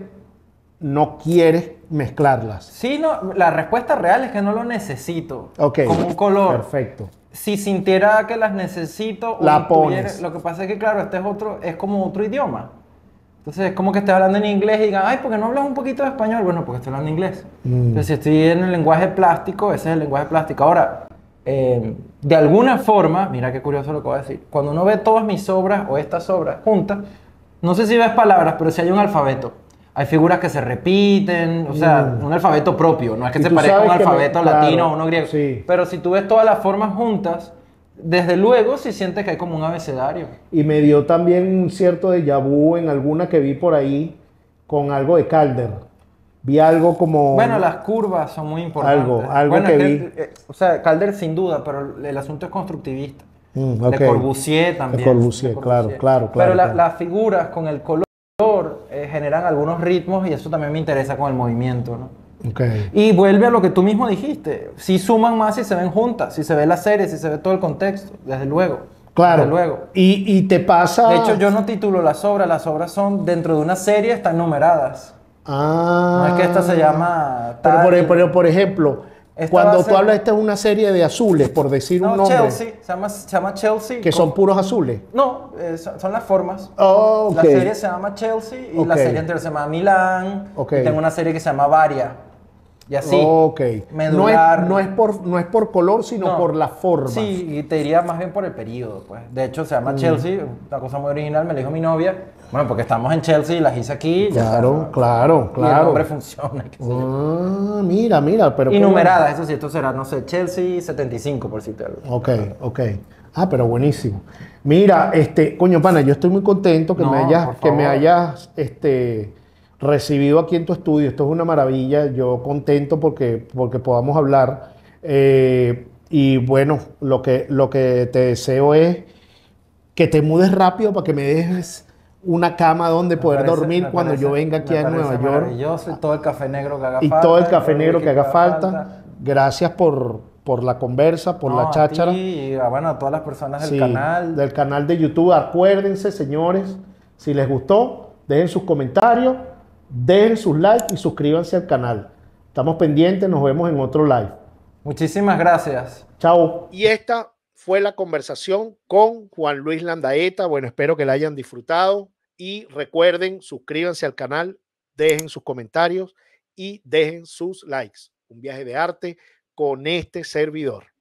no quieres mezclarlas. Sí, no, la respuesta real es que no lo necesito. Ok, Como un color. perfecto. Si sintiera que las necesito o La intuviera- pones. Lo que pasa es que, claro, este es otro, es como otro idioma. Entonces es como que estés hablando en inglés y digan, ay, ¿por qué no hablas un poquito de español? Bueno, porque estoy hablando inglés. Mm. Entonces si estoy en el lenguaje plástico, ese es el lenguaje plástico. Ahora, eh, de alguna forma, mira qué curioso lo que voy a decir, cuando uno ve todas mis obras o estas obras juntas, no sé si ves palabras, pero si hay un alfabeto. Hay figuras que se repiten, o sea, Mm. un alfabeto propio, no es que Y se tú parezca a un sabes que me- alfabeto claro, latino o uno griego. sí. Pero si tú ves todas las formas juntas, desde luego sí sientes que hay como un abecedario. Y me dio también un cierto déjà vu en alguna que vi por ahí con algo de Calder. Vi algo como... Bueno, las curvas son muy importantes. Algo, algo bueno, que es vi. eh, o sea, Calder sin duda, pero el asunto es constructivista. Mm, Le ok. Corbusier también. Le Corbusier, Le claro, claro, claro, Pero la- claro. las figuras con el color eh, generan algunos ritmos y eso también me interesa con el movimiento, ¿no? Ok. Y vuelve a lo que tú mismo dijiste. Si suman más si se ven juntas, si se ve la serie, si se ve todo el contexto, desde luego. Claro. Desde luego. Y, y te pasa... De hecho, yo no titulo las obras, las obras son dentro de una serie, están numeradas. Ah. No es que esta se llama Pero por, tal- pero, por ejemplo, Esta cuando va a tú ser- hablas, esta es una serie de azules, por decir No, un nombre, Chelsea, se llama, se llama Chelsea. que son puros azules. No, eh, son, son las formas. Oh, La ok. serie se llama Chelsea y la Ok. serie anterior se llama Milán. Ok. Y tengo una serie que se llama Varia. Y así. Ok. No es, Medular. no, es por, no es por color, sino No. por la forma. Sí, y te diría más bien por el periodo, pues. De hecho, se Mm. llama Chelsea, una cosa muy original, me lo dijo mi novia. Bueno, porque estamos en Chelsea y las hice aquí. ya Claro, está, ¿no? claro, Y el claro. nombre funciona. qué sé yo. Ah, mira, mira, pero... Y qué bueno. numeradas, eso sí, esto será, no sé, Chelsea setenta y cinco, por decirte algo. Ok, ok. Ah, pero buenísimo. Mira, este, coño, pana, yo estoy muy contento que No, me hayas, por que me favor. hayas, este, recibido aquí en tu estudio. Esto es una maravilla. Yo contento porque, porque podamos hablar. Eh, y bueno, lo que, lo que te deseo es que te mudes rápido para que me dejes una cama donde Me poder parece- dormir me cuando yo parece- venga aquí me a parece Nueva York. Maravilloso, y todo el café negro que haga Y falta. todo el café el negro whisky que haga falta. Gracias por, por la conversa, por No, la a cháchara. ti y a, bueno, a todas las personas del Sí, canal. del canal de YouTube. Acuérdense, señores, si les gustó, dejen sus comentarios, dejen sus likes y suscríbanse al canal. Estamos pendientes, nos vemos en otro live. Muchísimas gracias. Chao. Y esta fue la conversación con Juan Luis Landaeta. Bueno, espero que la hayan disfrutado y recuerden, suscríbanse al canal, dejen sus comentarios y dejen sus likes. Un viaje de arte con este servidor.